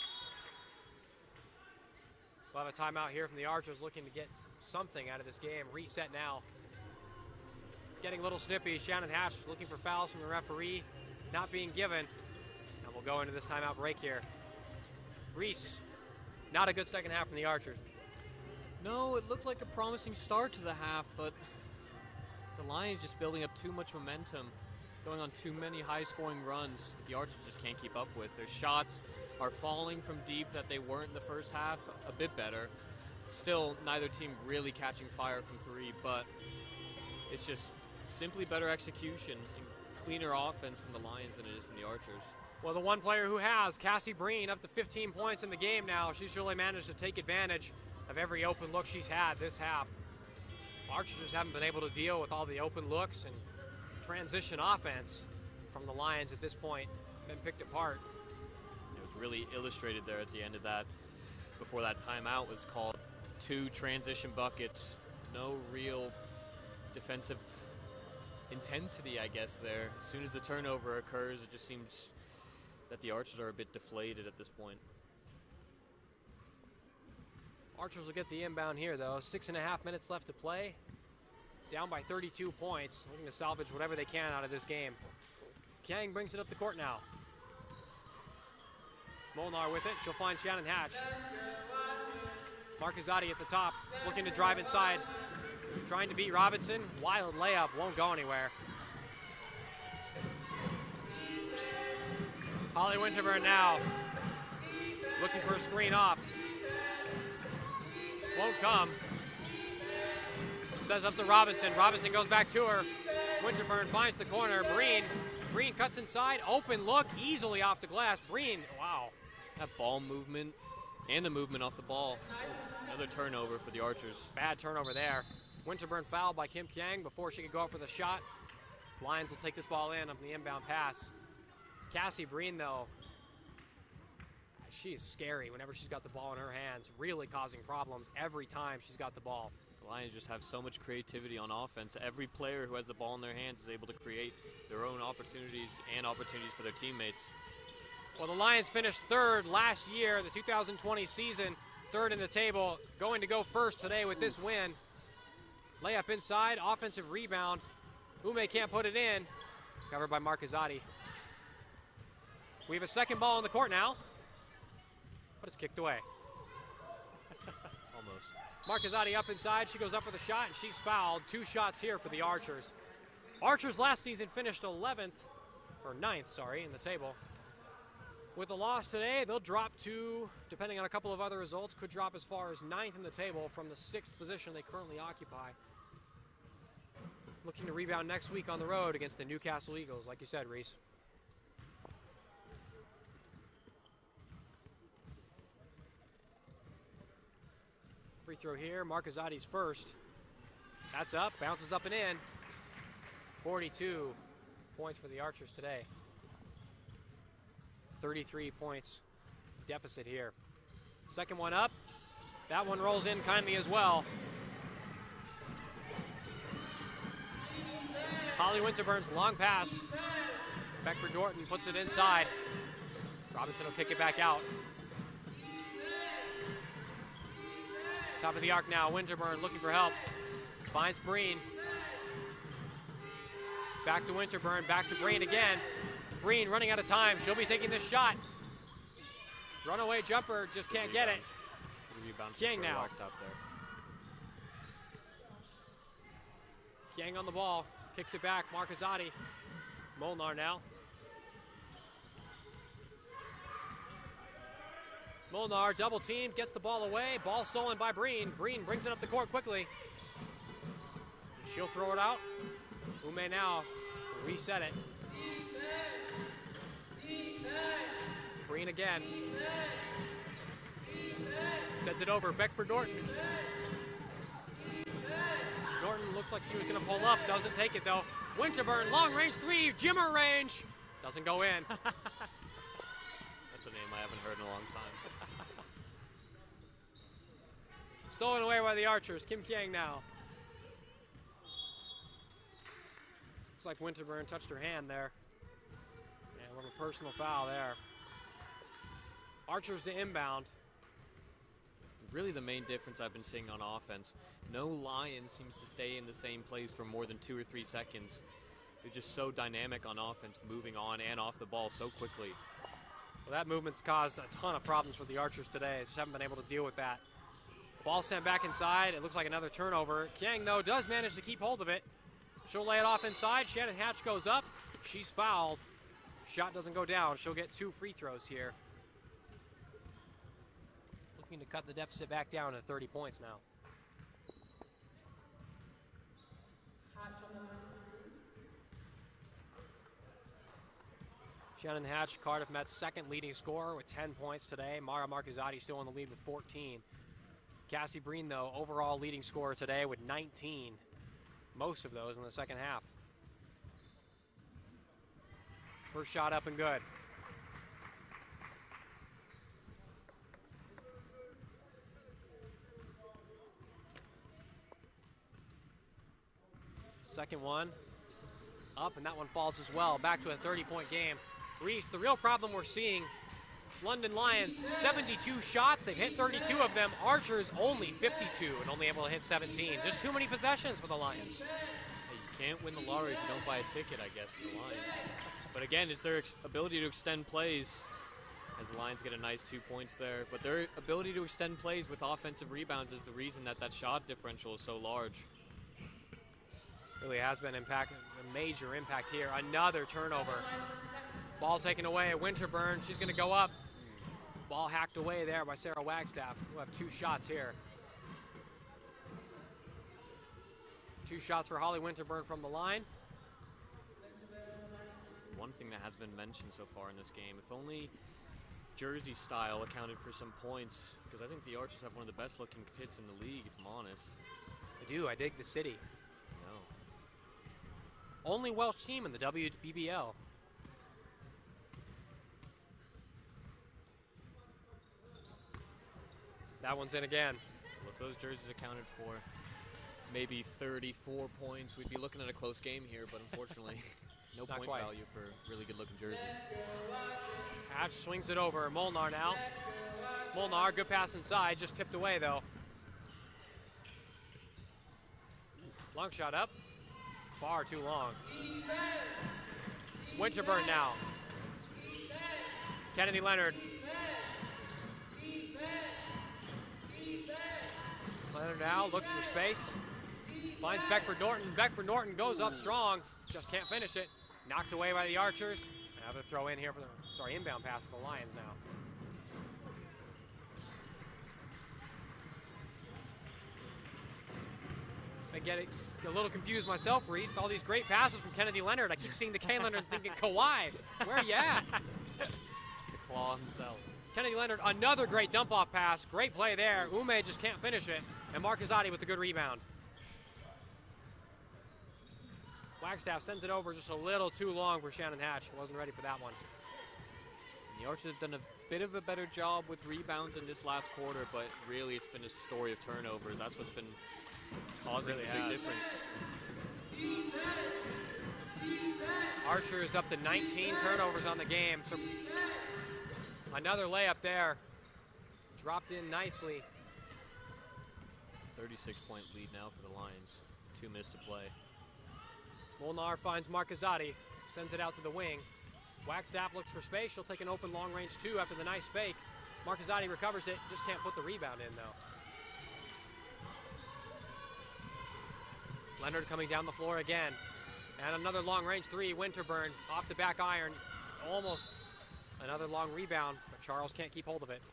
We'll have a timeout here from the Archers looking to get something out of this game. Reset now. Getting a little snippy. Shannon Hatch looking for fouls from the referee. Not being given. And we'll go into this timeout break here. Reese, not a good second half from the Archers. No, it looked like a promising start to the half, but the Lions just building up too much momentum, going on too many high-scoring runs that the Archers just can't keep up with. Their shots are falling from deep that they weren't in the first half, a bit better. Still, neither team really catching fire from three, but it's just simply better execution and cleaner offense from the Lions than it is from the Archers. Well, the one player who has, Cassie Breen, up to fifteen points in the game now. She's really managed to take advantage of every open look she's had this half. Archers just haven't been able to deal with all the open looks and transition offense from the Lions at this point. Been picked apart. It was really illustrated there at the end of that, before that timeout was called. Two transition buckets, no real defensive intensity, I guess, there. As soon as the turnover occurs, it just seems that the Archers are a bit deflated at this point. Archers will get the inbound here, though. Six and a half minutes left to play. Down by thirty-two points. Looking to salvage whatever they can out of this game. Kiang brings it up the court now. Molnar with it. She'll find Shannon Hatch. Marquezzotti at the top, looking to drive inside. Trying to beat Robinson. Wild layup, won't go anywhere. Holly Winterburn now. Looking for a screen off. Won't come. Sends up to Robinson. Robinson goes back to her. Winterburn finds the corner. Breen. Breen cuts inside. Open look. Easily off the glass. Breen. Wow. That ball movement and the movement off the ball. Another turnover for the Archers. Bad turnover there. Winterburn fouled by Kim Kiang before she could go up for the shot. Lions will take this ball in on the inbound pass. Cassie Breen, though, she's scary whenever she's got the ball in her hands. Really causing problems every time she's got the ball. The Lions just have so much creativity on offense. Every player who has the ball in their hands is able to create their own opportunities and opportunities for their teammates. Well, the Lions finished third last year, the two thousand twenty season, third in the table. Going to go first today with this win. Layup inside, offensive rebound. Ume can't put it in. Covered by Marquezzotti. We have a second ball on the court now, but it's kicked away. Almost. Marquezzotti up inside. She goes up for the shot, and she's fouled. Two shots here for the Archers. Archers last season finished eleventh, or ninth, sorry, in the table. With a loss today, they'll drop to, depending on a couple of other results, could drop as far as ninth in the table from the sixth position they currently occupy. Looking to rebound next week on the road against the Newcastle Eagles, like you said, Reese. Free throw here, Marquezzotti's first. That's up, bounces up and in. forty-two points for the Archers today. thirty-three points deficit here. Second one up. That one rolls in kindly as well. Holly Winterburn's long pass. Beckford Norton puts it inside. Robinson will kick it back out. Top of the arc now, Winterburn looking for help. Finds Breen. Back to Winterburn, back to Breen again. Breen running out of time. She'll be taking this shot. Runaway jumper, just can't get it. Kiang now. Kiang on the ball, kicks it back. Markazati. Molnar now. Molnar double team, gets the ball away. Ball stolen by Breen. Breen brings it up the court quickly. She'll throw it out. Ume now reset it. Breen again. Sends it over. Beckford Norton. Norton looks like she was going to pull up. Doesn't take it though. Winterburn, long range three. Jimmer range. Doesn't go in. That's a name I haven't heard in a long time. Stolen away by the Archers. Kim Kiang now. Looks like Winterburn touched her hand there. And with a personal foul there. Archers to inbound. Really the main difference I've been seeing on offense. No Lion seems to stay in the same place for more than two or three seconds. They're just so dynamic on offense, moving on and off the ball so quickly. Well, that movement's caused a ton of problems for the Archers today. Just haven't been able to deal with that. Ball sent back inside. It looks like another turnover. Kiang, though, does manage to keep hold of it. She'll lay it off inside. Shannon Hatch goes up. She's fouled. Shot doesn't go down. She'll get two free throws here. Looking to cut the deficit back down to thirty points now. Shannon Hatch, Cardiff Met's second leading scorer with ten points today. Mara Markazati still in the lead with fourteen. Cassie Breen, though, overall leading scorer today with nineteen. Most of those in the second half. First shot up and good. Second one up, and that one falls as well. Back to a thirty-point game. Reese, the real problem we're seeing, London Lions, seventy-two shots. They've hit thirty-two of them. Archers only fifty-two and only able to hit seventeen. Just too many possessions for the Lions. Hey, you can't win the lottery if you don't buy a ticket, I guess, for the Lions. But again, it's their ex ability to extend plays as the Lions get a nice two points there. But their ability to extend plays with offensive rebounds is the reason that that shot differential is so large. Really has been impact, a major impact here. Another turnover. Ball taken away. Winterburn, she's going to go up. Ball hacked away there by Sarah Wagstaff. We'll have two shots here. Two shots for Holly Winterburn from the line. One thing that has been mentioned so far in this game, if only Jersey style accounted for some points, because I think the Archers have one of the best looking kits in the league, if I'm honest. I do. I dig the city. No. Only Welsh team in the W B B L. That one's in again. Well, if those jerseys accounted for maybe thirty-four points, we'd be looking at a close game here, but unfortunately, no point quite. value for really good-looking jerseys. Hatch swings it over. Molnar now. Molnar, good pass inside, just tipped away though. Long shot up. Far too long. Winterburn now. Kennedy Leonard. Leonard now looks for space. Finds Beckford Norton. Beckford Norton goes up strong. Just can't finish it. Knocked away by the Archers. Another throw in here for the, sorry, inbound pass for the Lions now. I get it. A little confused myself, Reese. All these great passes from Kennedy Leonard. I keep seeing the K Leonard thinking, Kawhi, where you at? The claw himself. Kennedy Leonard, another great dump-off pass. Great play there. Ume just can't finish it. And Markazati with a good rebound. Wagstaff sends it over just a little too long for Shannon Hatch. Wasn't ready for that one. And the Archers have done a bit of a better job with rebounds in this last quarter, but really it's been a story of turnovers. That's what's been causing Really the big has. difference. Archer is up to nineteen turnovers on the game. So another layup there. Dropped in nicely. thirty-six point lead now for the Lions. Two minutes to play. Molnar finds Marcazzati, sends it out to the wing. Wagstaff looks for space. She'll take an open long range two after the nice fake. Marcazzati recovers it, just can't put the rebound in though. Leonard coming down the floor again. And another long range three, Winterburn off the back iron. Almost another long rebound, but Charles can't keep hold of it.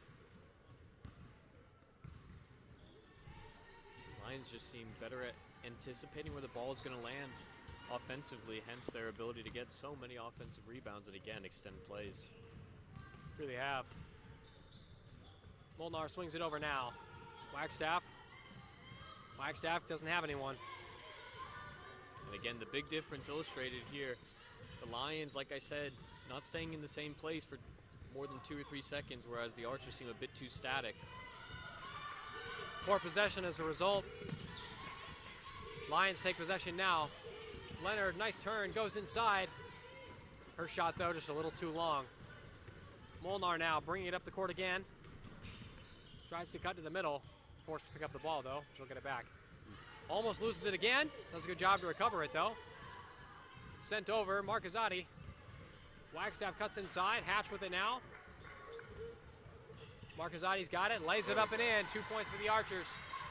Lions just seem better at anticipating where the ball is going to land offensively, hence their ability to get so many offensive rebounds and again extend plays. Really have. Molnar swings it over now. Wagstaff. Wagstaff doesn't have anyone. And again, the big difference illustrated here. The Lions, like I said, not staying in the same place for more than two or three seconds, whereas the Archers seem a bit too static. Poor possession as a result. Lions take possession now. Leonard, nice turn, goes inside. Her shot, though, just a little too long. Molnar now bringing it up the court again. Tries to cut to the middle. Forced to pick up the ball, though. She'll get it back. Almost loses it again. Does a good job to recover it, though. Sent over, Marcazzati. Wagstaff cuts inside. Hatch with it now. Marcazzati's got it. Lays it up and in. Two points for the Archers.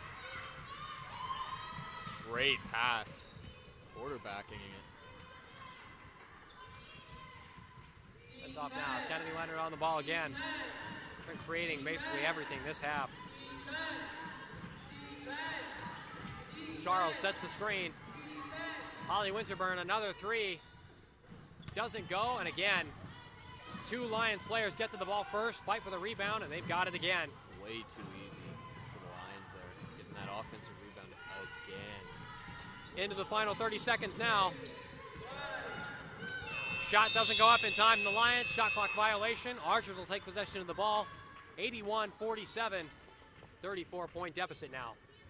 Great pass. Quarterbacking it. That's off now. Kennedy Leonard on the ball again. Been creating basically everything this half. Charles sets the screen. Holly Winterburn, another three. Doesn't go, and again, two Lions players get to the ball first, fight for the rebound, and they've got it again. Way too easy for the Lions there, getting that offensive rebound again. Into the final thirty seconds now. Shot doesn't go up in time from the Lions. Shot clock violation. Archers will take possession of the ball. eighty-one forty-seven. thirty-four point deficit now.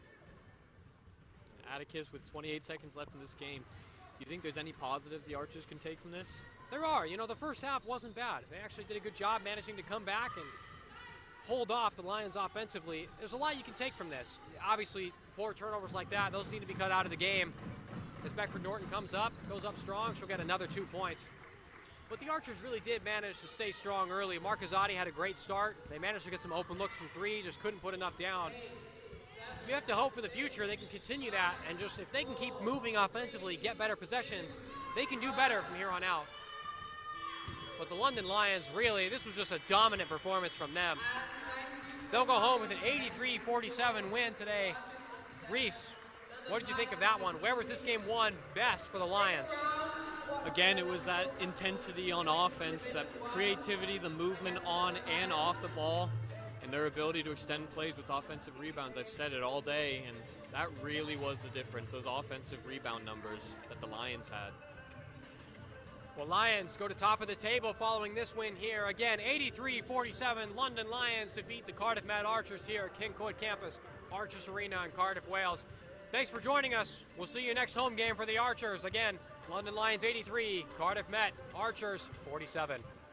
Atticus with twenty-eight seconds left in this game. Do you think there's any positive the Archers can take from this? There are. You know, the first half wasn't bad. They actually did a good job managing to come back and hold off the Lions offensively. There's a lot you can take from this. Obviously, poor turnovers like that, those need to be cut out of the game. As Beckford Norton comes up, goes up strong, she'll get another two points. But the Archers really did manage to stay strong early. Marcazzati had a great start. They managed to get some open looks from three, just couldn't put enough down. You have to hope for the future they can continue that, and just if they can keep moving offensively, get better possessions, they can do better from here on out. But the London Lions, really, this was just a dominant performance from them. They'll go home with an eighty-three forty-seven win today. Reese, what did you think of that one? Where was this game won best for the Lions? Again, it was that intensity on offense, that creativity, the movement on and off the ball, and their ability to extend plays with offensive rebounds. I've said it all day, and that really was the difference, those offensive rebound numbers that the Lions had. Well, Lions go to top of the table following this win here. Again, eighty-three forty-seven, London Lions defeat the Cardiff Met Archers here at King Coyd Campus, Archers Arena in Cardiff, Wales. Thanks for joining us. We'll see you next home game for the Archers. Again, London Lions eighty-three, Cardiff Met Archers forty-seven.